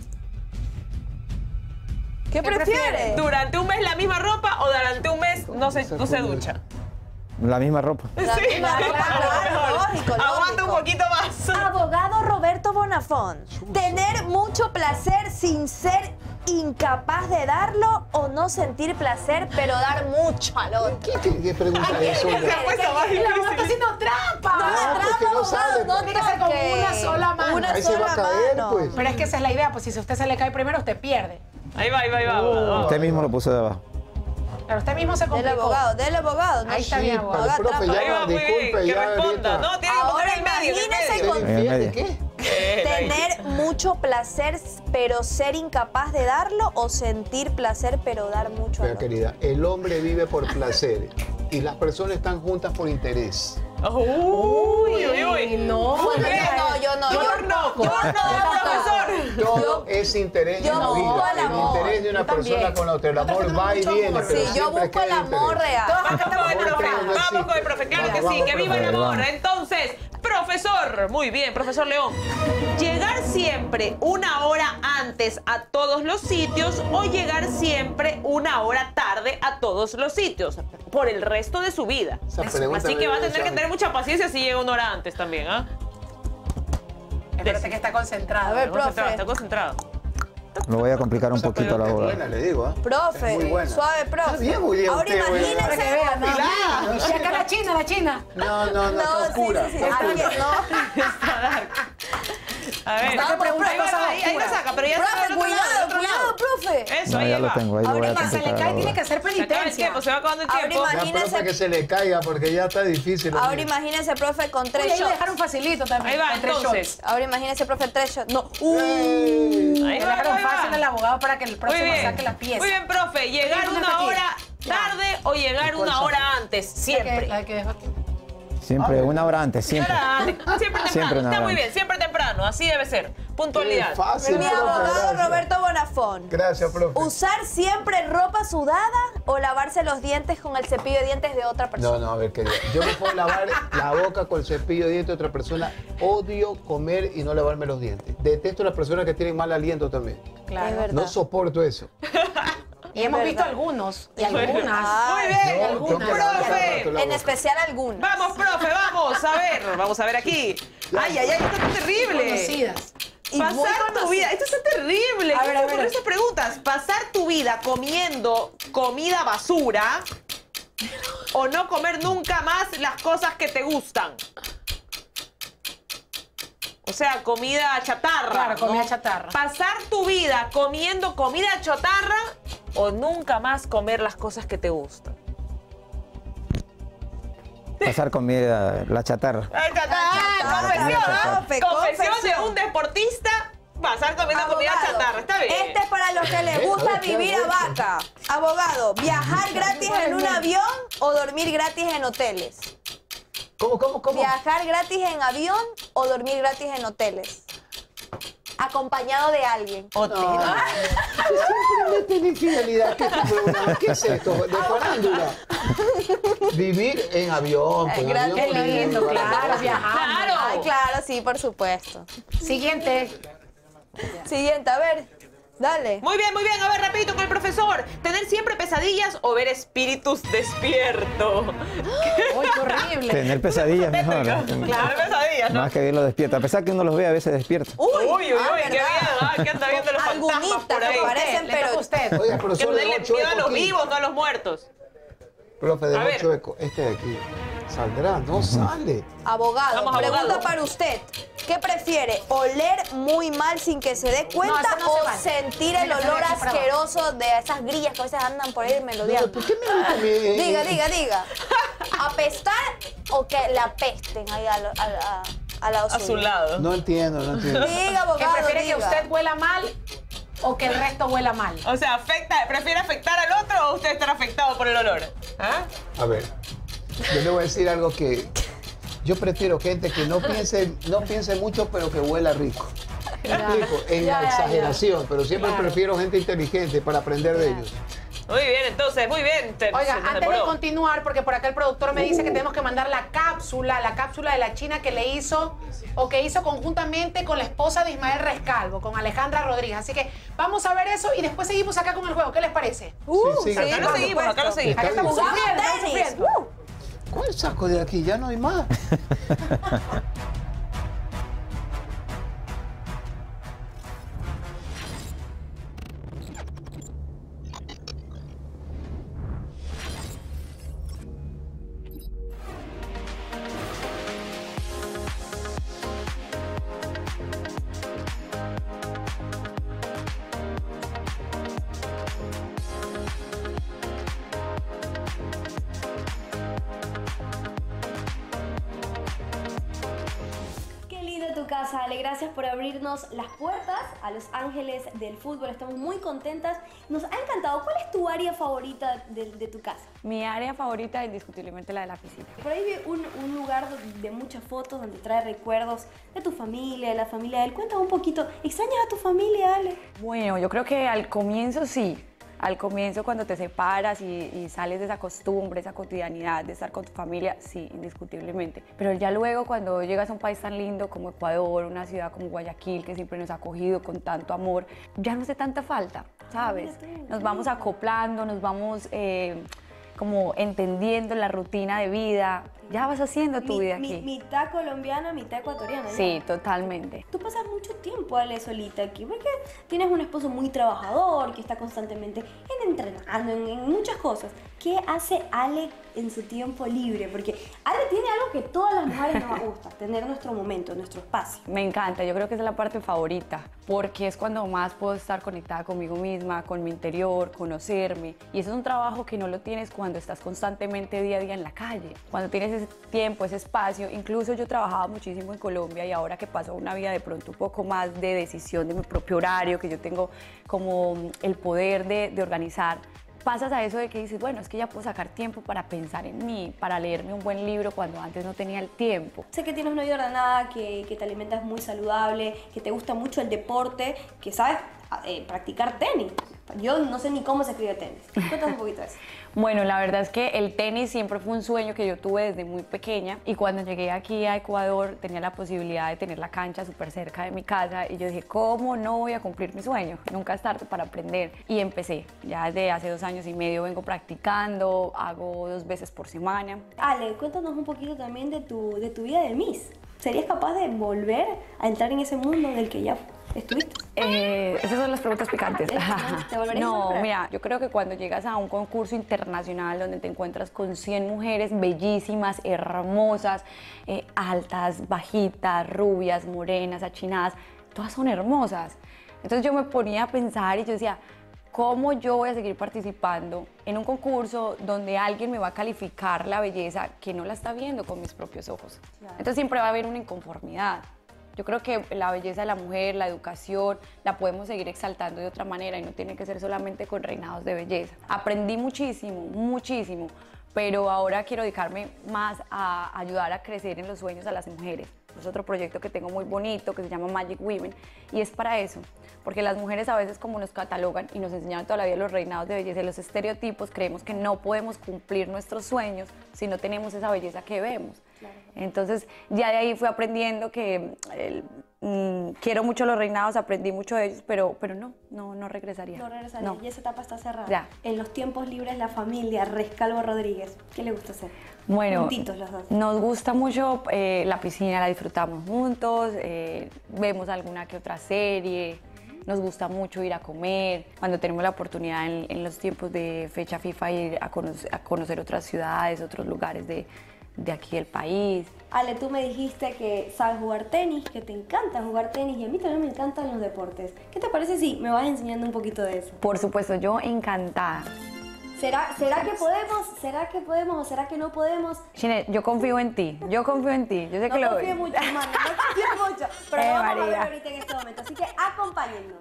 ¿Qué prefiere? ¿Durante un mes la misma ropa o durante un mes no se, no se ducha? La misma ropa. La Sí, misma ropa, claro, lógico, Aguanta un lógico. poquito más. Abogado Roberto Bonafont, ¿tener mucho placer sin ser incapaz de darlo o no sentir placer pero dar mucho al otro? ¿Qué, qué, qué pregunta es eso? Se ha puesto más El abogado está difícil. haciendo trampa. No, Ah, porque no abogado, sabe, no Tiene que ser con toque. una sola mano. Una Ahí se sola va a caer, mano. pues. Pero es que esa es la idea, pues si a usted se le cae primero, usted pierde. Ahí va, ahí va, ahí va. abogado. Usted mismo lo puso de abajo. Pero usted mismo se Del complicó. abogado, del abogado. No Ahí está Sí, bien, pero abogado. profe, trampa. ya Ahí va, no, muy bien. disculpe, Que ya responda. ahorita. No, tiene que Ahora poner el medio, en el imagínese medio. con ¿Ser En infiel de medio. qué? Eh, ahí. tener mucho placer pero ser incapaz de darlo o sentir placer pero dar mucho Vea, amor? querida, el hombre vive por placer y las personas están juntas por interés. Uy, uy, uy. No, Bueno, yo no, yo no, Yo yo no, yo no, profesor. Todo es interés yo en la busco vida. el El amor. interés de una Yo también. persona con la otra. El amor va y viene. Sí, yo busco el amor real. Vamos con el profe, vamos con el profe, claro que sí, que viva el amor. Entonces, profesor, muy bien, profesor León. ¿Llegar siempre una hora antes a todos los sitios o llegar siempre una hora tarde a todos los sitios? Por el resto de su vida. Así que va a tener que tener mucha paciencia si llega una hora antes también, ¿ah? Espérate que está concentrado. A ver, Está concentrado, profe. está concentrado. Lo voy a complicar un poquito a la hora. Buena, le digo, ¿eh? Profe, Muy buena. suave, profe. Está bien, muy bien Ahora usted, oiga. imagínese. Para que vean, ¿no? No, Y acá la China, la China. No, no, no, No, está sí, oscura. sí, sí. está Alguien, oscura. no. A ver, Vamos, ahí, profe, va, ahí, ahí lo saca, pero ya está Profe, del otro lado, del cuidado, otro cuidado, lado. profe. Eso, No, ahí ya lo va. tengo, ahí lo voy a Ahorita se le complicar cae, ahora. tiene que hacer Se acaba el penitencia. tiempo, se va acabando el Ahora tiempo. Ya, imagínese, profe, que se le caiga porque ya está difícil. ahora hombre. imagínese, profe, con Uy, tres ahí le shots. dejaron facilito también. Ahí va, con tres entonces. shots. Ahora imagínese, profe, tres shots. No. Uh. ¡Ey! Ahí Le va, dejaron ahí va. fácil al abogado para que el Muy próximo bien. saque la pieza. Muy bien, profe. ¿Llegar Tiene una una aquí. hora tarde o llegar una hora antes? La que- Siempre. La que dejó aquí. Siempre, una hora antes, siempre. Una hora antes. Siempre temprano. Siempre una Está hora muy bien, antes. siempre temprano. Así debe ser. Puntualidad. Qué fácil, Mi profe, abogado gracias. Roberto Bonafón. Gracias, profe. ¿Usar siempre ropa sudada o lavarse los dientes con el cepillo de dientes de otra persona? No, no, a ver, querida. Yo me puedo lavar la boca con el cepillo de dientes de otra persona. Odio comer y no lavarme los dientes. Detesto a las personas que tienen mal aliento también. Claro. Es verdad. No soporto eso. Y hemos verdad. visto algunos. Y Es verdad. algunas. Muy bien. No, algunas. tengo que lavar cada Profe. rato la En boca. especial algunas. Vamos, profe, vamos. A ver. Vamos a ver aquí. Ay, ay, ay. Esto es terrible. Conocidas. Y muy Pasar tu conocidas. vida, esto es terrible. A ¿Qué ver, te a ocurren ver. esas preguntas? Pasar tu vida comiendo comida basura o no comer nunca más las cosas que te gustan. O sea, comida chatarra. Claro, comida ¿no? chatarra. Pasar tu vida comiendo comida chatarra o nunca más comer las cosas que te gustan. Pasar comida, la chatarra. Ah, chatarra, confesión, ¿ah? profe, Confesión de confesión. un deportista. Pasar comiendo comida Abogado, chatarra. Está bien. Este es para los que les gusta vivir a vaca. Abogado, ¿viajar gratis en un avión o dormir gratis en hoteles? ¿Cómo, cómo, cómo? ¿Viajar gratis en avión o dormir gratis en hoteles? Acompañado de alguien. Hotel. Siempre meten infidelidad. ¿Qué, ¿Qué es esto? ¿De farándula? Vivir en avión. Pues, en Gran- avión qué con lindo, niños, claro, para- viajando. Claro. Ay, claro, sí, por supuesto. Siguiente. Siguiente, a ver, dale. Muy bien, muy bien. A ver, rapidito con el profesor. ¿Tener siempre pesadillas o ver espíritus despierto? Uy, qué horrible. Tener pesadillas mejor. Claro, pesadillas, ¿no? Más que verlo despierto. A pesar que uno los ve a veces despierto. Uy, Uy, uy, uy, ah, qué ¿verdad? bien, ah, que anda viendo los fantasmas Algunitas por ahí. que parecen, Le toca a pero... usted. Oiga, Que profesor no de le ocho miedo a los eco aquí. vivos, no a los muertos. Profe, de A ver. ocho eco. Este de aquí. ¿Saldrá? No sale. Abogado, Vamos, pregunta abogado. para usted. ¿Qué prefiere? ¿Oler muy mal sin que se dé cuenta eso no se o vale. sentir el Tiene que ser olor de aquí para abajo. asqueroso de esas grillas que a veces andan por ahí melodeando? ¿Por qué me gusta mi- Diga, diga, diga. ¿Apestar o que le apesten ahí al, al, a- al lado A su suyo? lado. No entiendo, no entiendo. Diga, ¿Que abogado, prefiere diga. que usted huela mal o que el resto huela mal? O sea, afecta, ¿prefiere afectar al otro o usted estar afectado por el olor? ¿Ah? A ver, yo le voy a decir algo que yo prefiero gente que no piense, no piense mucho, pero que huela rico. ¿Me explico? En Ya, la ya, exageración, pero siempre Claro. prefiero gente inteligente para aprender de ellos. Muy bien, entonces, muy bien. Te- Oiga, se nos antes de demoró. continuar, porque por acá el productor me dice que tenemos que mandar la cápsula, la cápsula de la China que le hizo o que hizo conjuntamente con la esposa de Ismael Rescalvo, con Alejandra Rodríguez. Así que vamos a ver eso y después seguimos acá con el juego. ¿Qué les parece? Uh, Sí, sí, Acá lo por seguimos, acá lo seguimos. Acá estamos Jugamos sufriendo, estamos tenis. sufriendo. Uh. ¿Cuál saco de aquí? Ya no hay más. casa, Ale, gracias por abrirnos las puertas a Los Ángeles del fútbol. Estamos muy contentas. Nos ha encantado. ¿Cuál es tu área favorita de, de tu casa? Mi área favorita es indiscutiblemente la de la piscina. Por ahí vi un, un lugar de muchas fotos donde trae recuerdos de tu familia, de la familia de él. Cuéntame un poquito. ¿Extrañas a tu familia, Ale? Bueno, yo creo que al comienzo sí. Al comienzo, cuando te separas y, y sales de esa costumbre, esa cotidianidad de estar con tu familia, sí, indiscutiblemente. Pero ya luego, cuando llegas a un país tan lindo como Ecuador, una ciudad como Guayaquil, que siempre nos ha acogido con tanto amor, ya no hace tanta falta, ¿sabes? Nos vamos acoplando, nos vamos eh, como entendiendo la rutina de vida. Ya vas haciendo tu mi, vida mi, aquí. Mitad colombiana, mitad ecuatoriana. Sí, ¿no? totalmente. Tú pasas mucho tiempo, Ale, solita aquí, porque tienes un esposo muy trabajador, que está constantemente en entrenando, en, en muchas cosas. ¿Qué hace Ale en su tiempo libre? Porque Ale tiene algo que todas las mujeres nos gusta, tener nuestro momento, nuestro espacio. Me encanta, yo creo que esa es la parte favorita, porque es cuando más puedo estar conectada conmigo misma, con mi interior, conocerme. Y eso es un trabajo que no lo tienes cuando estás constantemente día a día en la calle. Cuando tienes ese tiempo, ese espacio. Incluso yo trabajaba muchísimo en Colombia y ahora que paso una vida de pronto un poco más de decisión de mi propio horario, que yo tengo como el poder de, de organizar, pasas a eso de que dices, bueno, es que ya puedo sacar tiempo para pensar en mí, para leerme un buen libro cuando antes no tenía el tiempo. Sé que tienes una vida ordenada, que, que te alimentas muy saludable, que te gusta mucho el deporte, que sabes eh, practicar tenis. Yo no sé ni cómo se escribe tenis. Cuéntame un poquito de eso. Bueno, la verdad es que el tenis siempre fue un sueño que yo tuve desde muy pequeña y cuando llegué aquí a Ecuador tenía la posibilidad de tener la cancha súper cerca de mi casa y yo dije, ¿cómo no voy a cumplir mi sueño? Nunca es tarde para aprender. Y empecé, ya desde hace dos años y medio vengo practicando, hago dos veces por semana. Ale, cuéntanos un poquito también de tu, de tu vida de Miss. ¿Serías capaz de volver a entrar en ese mundo del que ya estuviste? Eh, esas son las preguntas picantes. ¿Te volverías No, a volver? mira, yo creo que cuando llegas a un concurso internacional donde te encuentras con cien mujeres bellísimas, hermosas, eh, altas, bajitas, rubias, morenas, achinadas, todas son hermosas. Entonces yo me ponía a pensar y yo decía, ¿cómo yo voy a seguir participando en un concurso donde alguien me va a calificar la belleza que no la está viendo con mis propios ojos? Claro. Entonces siempre va a haber una inconformidad. Yo creo que la belleza de la mujer, la educación, la podemos seguir exaltando de otra manera y no tiene que ser solamente con reinados de belleza. Aprendí muchísimo, muchísimo, pero ahora quiero dedicarme más a ayudar a crecer en los sueños a las mujeres. Es otro proyecto que tengo muy bonito que se llama Magic Women y es para eso, porque las mujeres a veces como nos catalogan y nos enseñaron toda la vida los reinados de belleza y los estereotipos, creemos que no podemos cumplir nuestros sueños si no tenemos esa belleza que vemos. Claro. Entonces ya de ahí fui aprendiendo que el, mmm, quiero mucho los reinados, aprendí mucho de ellos, pero, pero no, no, no regresaría. No regresaría, no. Y esa etapa está cerrada. Ya. En los tiempos libres, la familia, Rescalvo Rodríguez, ¿qué le gusta hacer? Bueno, juntitos los dos. Nos gusta mucho eh, la piscina, la disfrutamos juntos, eh, vemos alguna que otra serie, nos gusta mucho ir a comer, cuando tenemos la oportunidad en, en los tiempos de fecha FIFA ir a conocer, a conocer otras ciudades, otros lugares de, de aquí del país. Ale, tú me dijiste que sabes jugar tenis, que te encanta jugar tenis y a mí también me encantan los deportes. ¿Qué te parece si me vas enseñando un poquito de eso? Por supuesto, yo encantada. ¿Será, ¿Será que podemos? ¿Será que podemos o será que no podemos? Chine, yo confío en ti, yo confío en ti. Yo sé no que lo confío mucho, hermano, no confío mucho. Pero eh, lo vamos María. a ver ahorita en este momento, así que acompáñennos.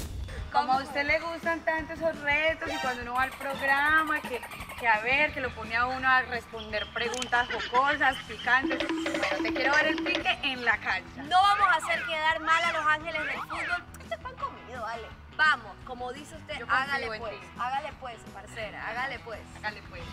Como a usted le gustan tanto esos retos y cuando uno va al programa, que, que a ver, que lo pone a uno a responder preguntas jocosas, picantes. Bueno, te quiero ver el pique en la cancha. No vamos a hacer quedar mal a los ángeles del fútbol. Esto es pan comido, Ale. Vamos, como dice usted, Yo confío hágale en pues. ti. Hágale pues, parcera, hágale pues. Hágale pues.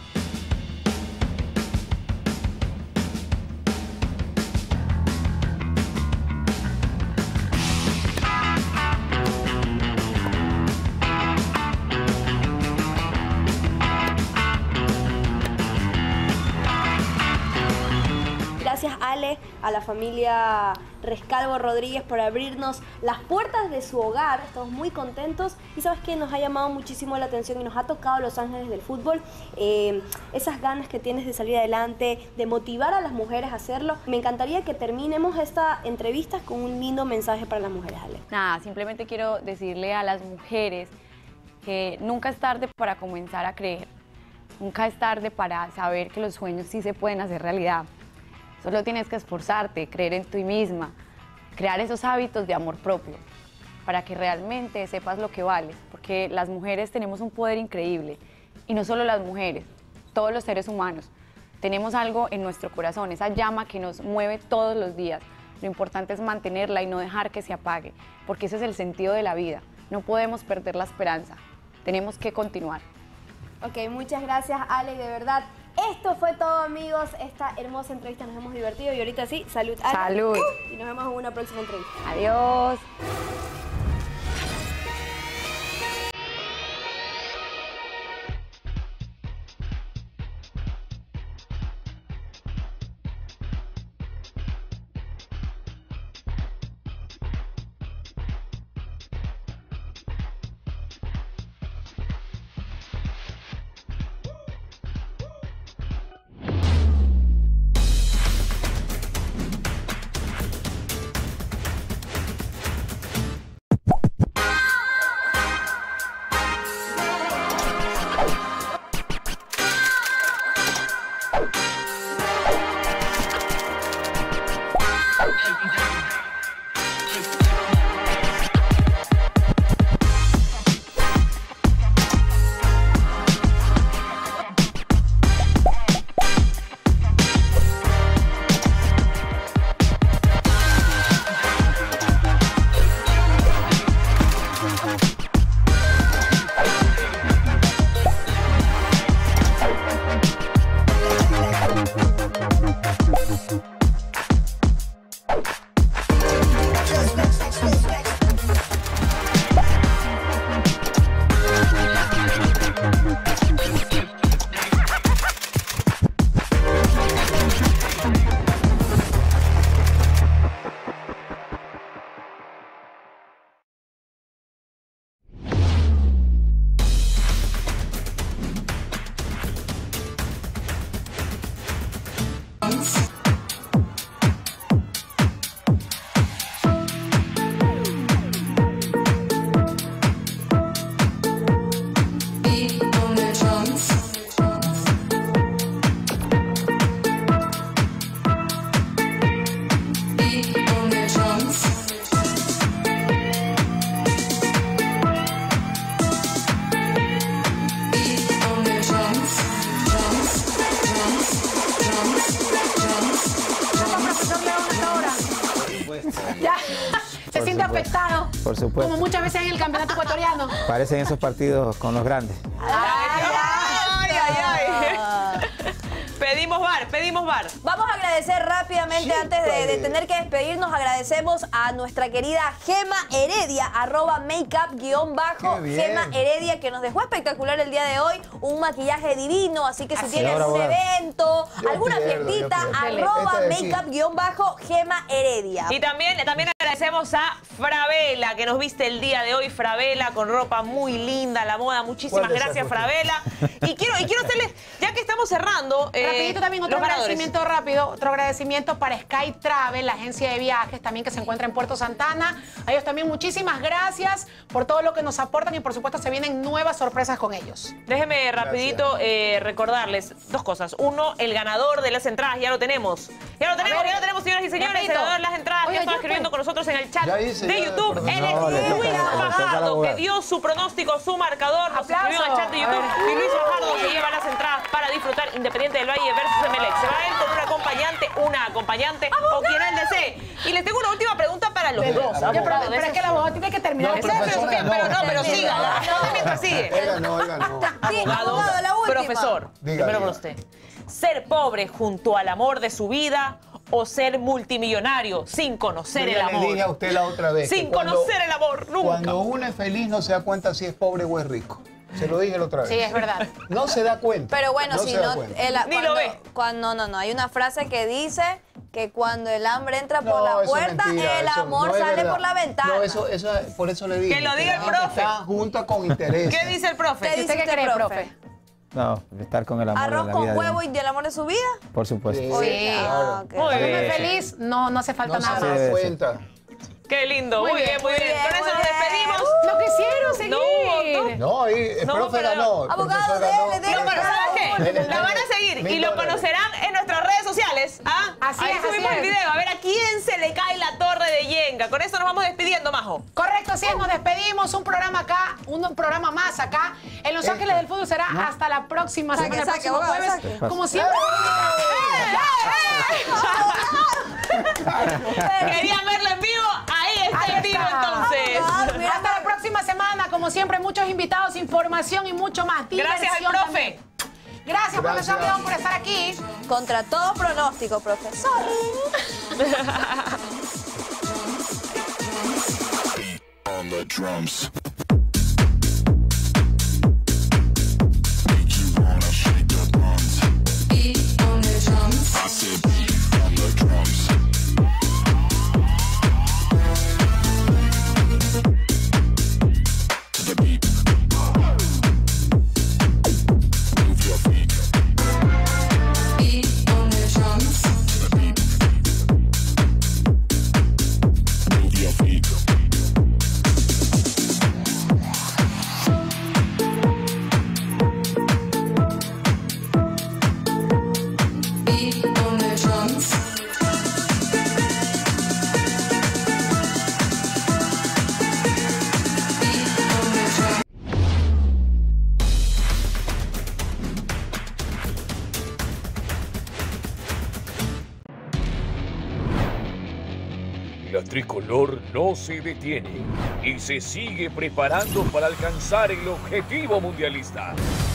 Gracias, Ale, a la familia Rescalvo Rodríguez por abrirnos las puertas de su hogar. Estamos muy contentos y sabes que nos ha llamado muchísimo la atención y nos ha tocado Los Ángeles del fútbol. Eh, esas ganas que tienes de salir adelante, de motivar a las mujeres a hacerlo. Me encantaría que terminemos esta entrevista con un lindo mensaje para las mujeres, Ale. Nada, simplemente quiero decirle a las mujeres que nunca es tarde para comenzar a creer. Nunca es tarde para saber que los sueños sí se pueden hacer realidad. Solo tienes que esforzarte, creer en ti misma, crear esos hábitos de amor propio, para que realmente sepas lo que vales, porque las mujeres tenemos un poder increíble, y no solo las mujeres, todos los seres humanos. Tenemos algo en nuestro corazón, esa llama que nos mueve todos los días. Lo importante es mantenerla y no dejar que se apague, porque ese es el sentido de la vida. No podemos perder la esperanza, tenemos que continuar. Ok, muchas gracias, Ale, de verdad. Esto fue todo, amigos, esta hermosa entrevista, nos hemos divertido y ahorita sí, salud, Ale. Salud. Uh, y nos vemos en una próxima entrevista. Adiós. Ya, se siente afectado. Por supuesto. Como muchas veces en el campeonato ecuatoriano. Parecen esos partidos con los grandes. Ay, ay, ay. Pedimos bar, pedimos bar. Vamos a agradecer rápidamente, sí, antes de, de tener que despedirnos, agradecemos a nuestra querida Gema Heredia, arroba makeup guión bajo, Gema Heredia, que nos dejó espectacular el día de hoy, un maquillaje divino, así que si Así tienes ahora, evento, yo alguna pierdo, fiestita, yo pierdo. arroba Este de makeup guión bajo, Gema Heredia. Y también, también agradecemos a Fravela, que nos viste el día de hoy. Fravela, con ropa muy linda, la moda. Muchísimas gracias, Fravela. Y quiero, y quiero hacerles, ya que estamos cerrando, eh, rapidito también otro los ganadores. agradecimiento rápido, otro agradecimiento para Sky Travel, la agencia de viajes también que se encuentra en Puerto Santana. A ellos también muchísimas gracias por todo lo que nos aportan y por supuesto se vienen nuevas sorpresas con ellos. Déjenme rapidito eh, recordarles dos cosas. Uno, el ganador de las entradas, ya lo tenemos. Ya lo tenemos, ver, ya lo tenemos, señoras y señores. El repito. ganador de las entradas Oye, que estaba ya escribiendo fue. con nosotros en el chat Ya hice, de ya, YouTube. profesor. Él es No, le toca- Luis le toca la Fajardo, abogada. que dio su pronóstico, su marcador. Nos Aplauso. escribió en el chat de YouTube. Y Luis Fajardo se lleva las entradas para disfrutar Independiente del Valle versus Emelec. Se va él con un acompañante, una acompañante o quien él desee. Y les tengo una última pregunta para los dos. Oye, pero, abogados. pero es que el abogado tiene que terminar. No, el profesora, proceso. Pero, pero no, pero siga. No, mientras sigue. Oiga, no, oiga, no. Sí, Abogado, abogado, la última. profesor, Diga, primero diga. por usted. ¿Ser pobre junto al amor de su vida o ser multimillonario sin conocer Yo el ya amor? le dije a usted la otra vez. Sin que cuando- conocer el amor, nunca. Cuando uno es feliz no se da cuenta si es pobre o es rico. Se lo dije la otra vez. Sí, es verdad. No se da cuenta. Pero bueno, no si se da no, cuenta. el- Ni cuando, lo ve. cuando no, no, hay una frase que dice que cuando el hambre entra por No, la eso es puerta, mentira, el eso amor no es sale verdad. por la ventana. No, eso, eso, por eso le dije. Que lo diga el la gente profe. Está junta con interés. ¿Qué dice el profe? ¿Qué ¿Y usted dice qué usted, cree, profe? profe? No, estar con el amor ¿Arroz de la con vida de huevo uno. y del amor de su vida? Por supuesto. Sí. Sí. Ah, ok. Muy Cuando uno bien. es feliz, no, no hace falta No nada se más. da Sí, cuenta. Qué lindo. Muy Muy bien, bien, muy muy bien. bien, Con eso muy nos bien. despedimos. No quisieron seguir. No hubo, No, ahí el No, profe pero- ganó. el Abogado, profesor dele, ganó. dele, No, pero ¿sabes qué? Dele, La van a dele. seguir y Mil lo dólares. conocerán en nuestras redes sociales. Ángeles. ¿Ah? Así Ahí es, subimos así el es. video. A ver a quién se le cae la torre de Yenga. Con eso nos vamos despidiendo, Majo. Correcto, así es, nos despedimos. Un programa acá, un programa más acá. En Los Ángeles del Fútbol será No. hasta la próxima Saque, semana, el saque, próximo abogado, jueves. saque. Como siempre. Querían verlo en vivo. Ahí está Ahí en vivo, está. entonces. Hasta la próxima semana, como siempre, muchos invitados, información y mucho más. Gracias al Diversión profe. también. Gracias, profesor Gracias. León, por estar aquí. Contra todo pronóstico, profesor. On the drums. I said beat on the drums. To the beat. Move your feet. Beat on the drums. To the beat. Move your feet. Beat on the drums. La tricolor no se detiene y se sigue preparando para alcanzar el objetivo mundialista.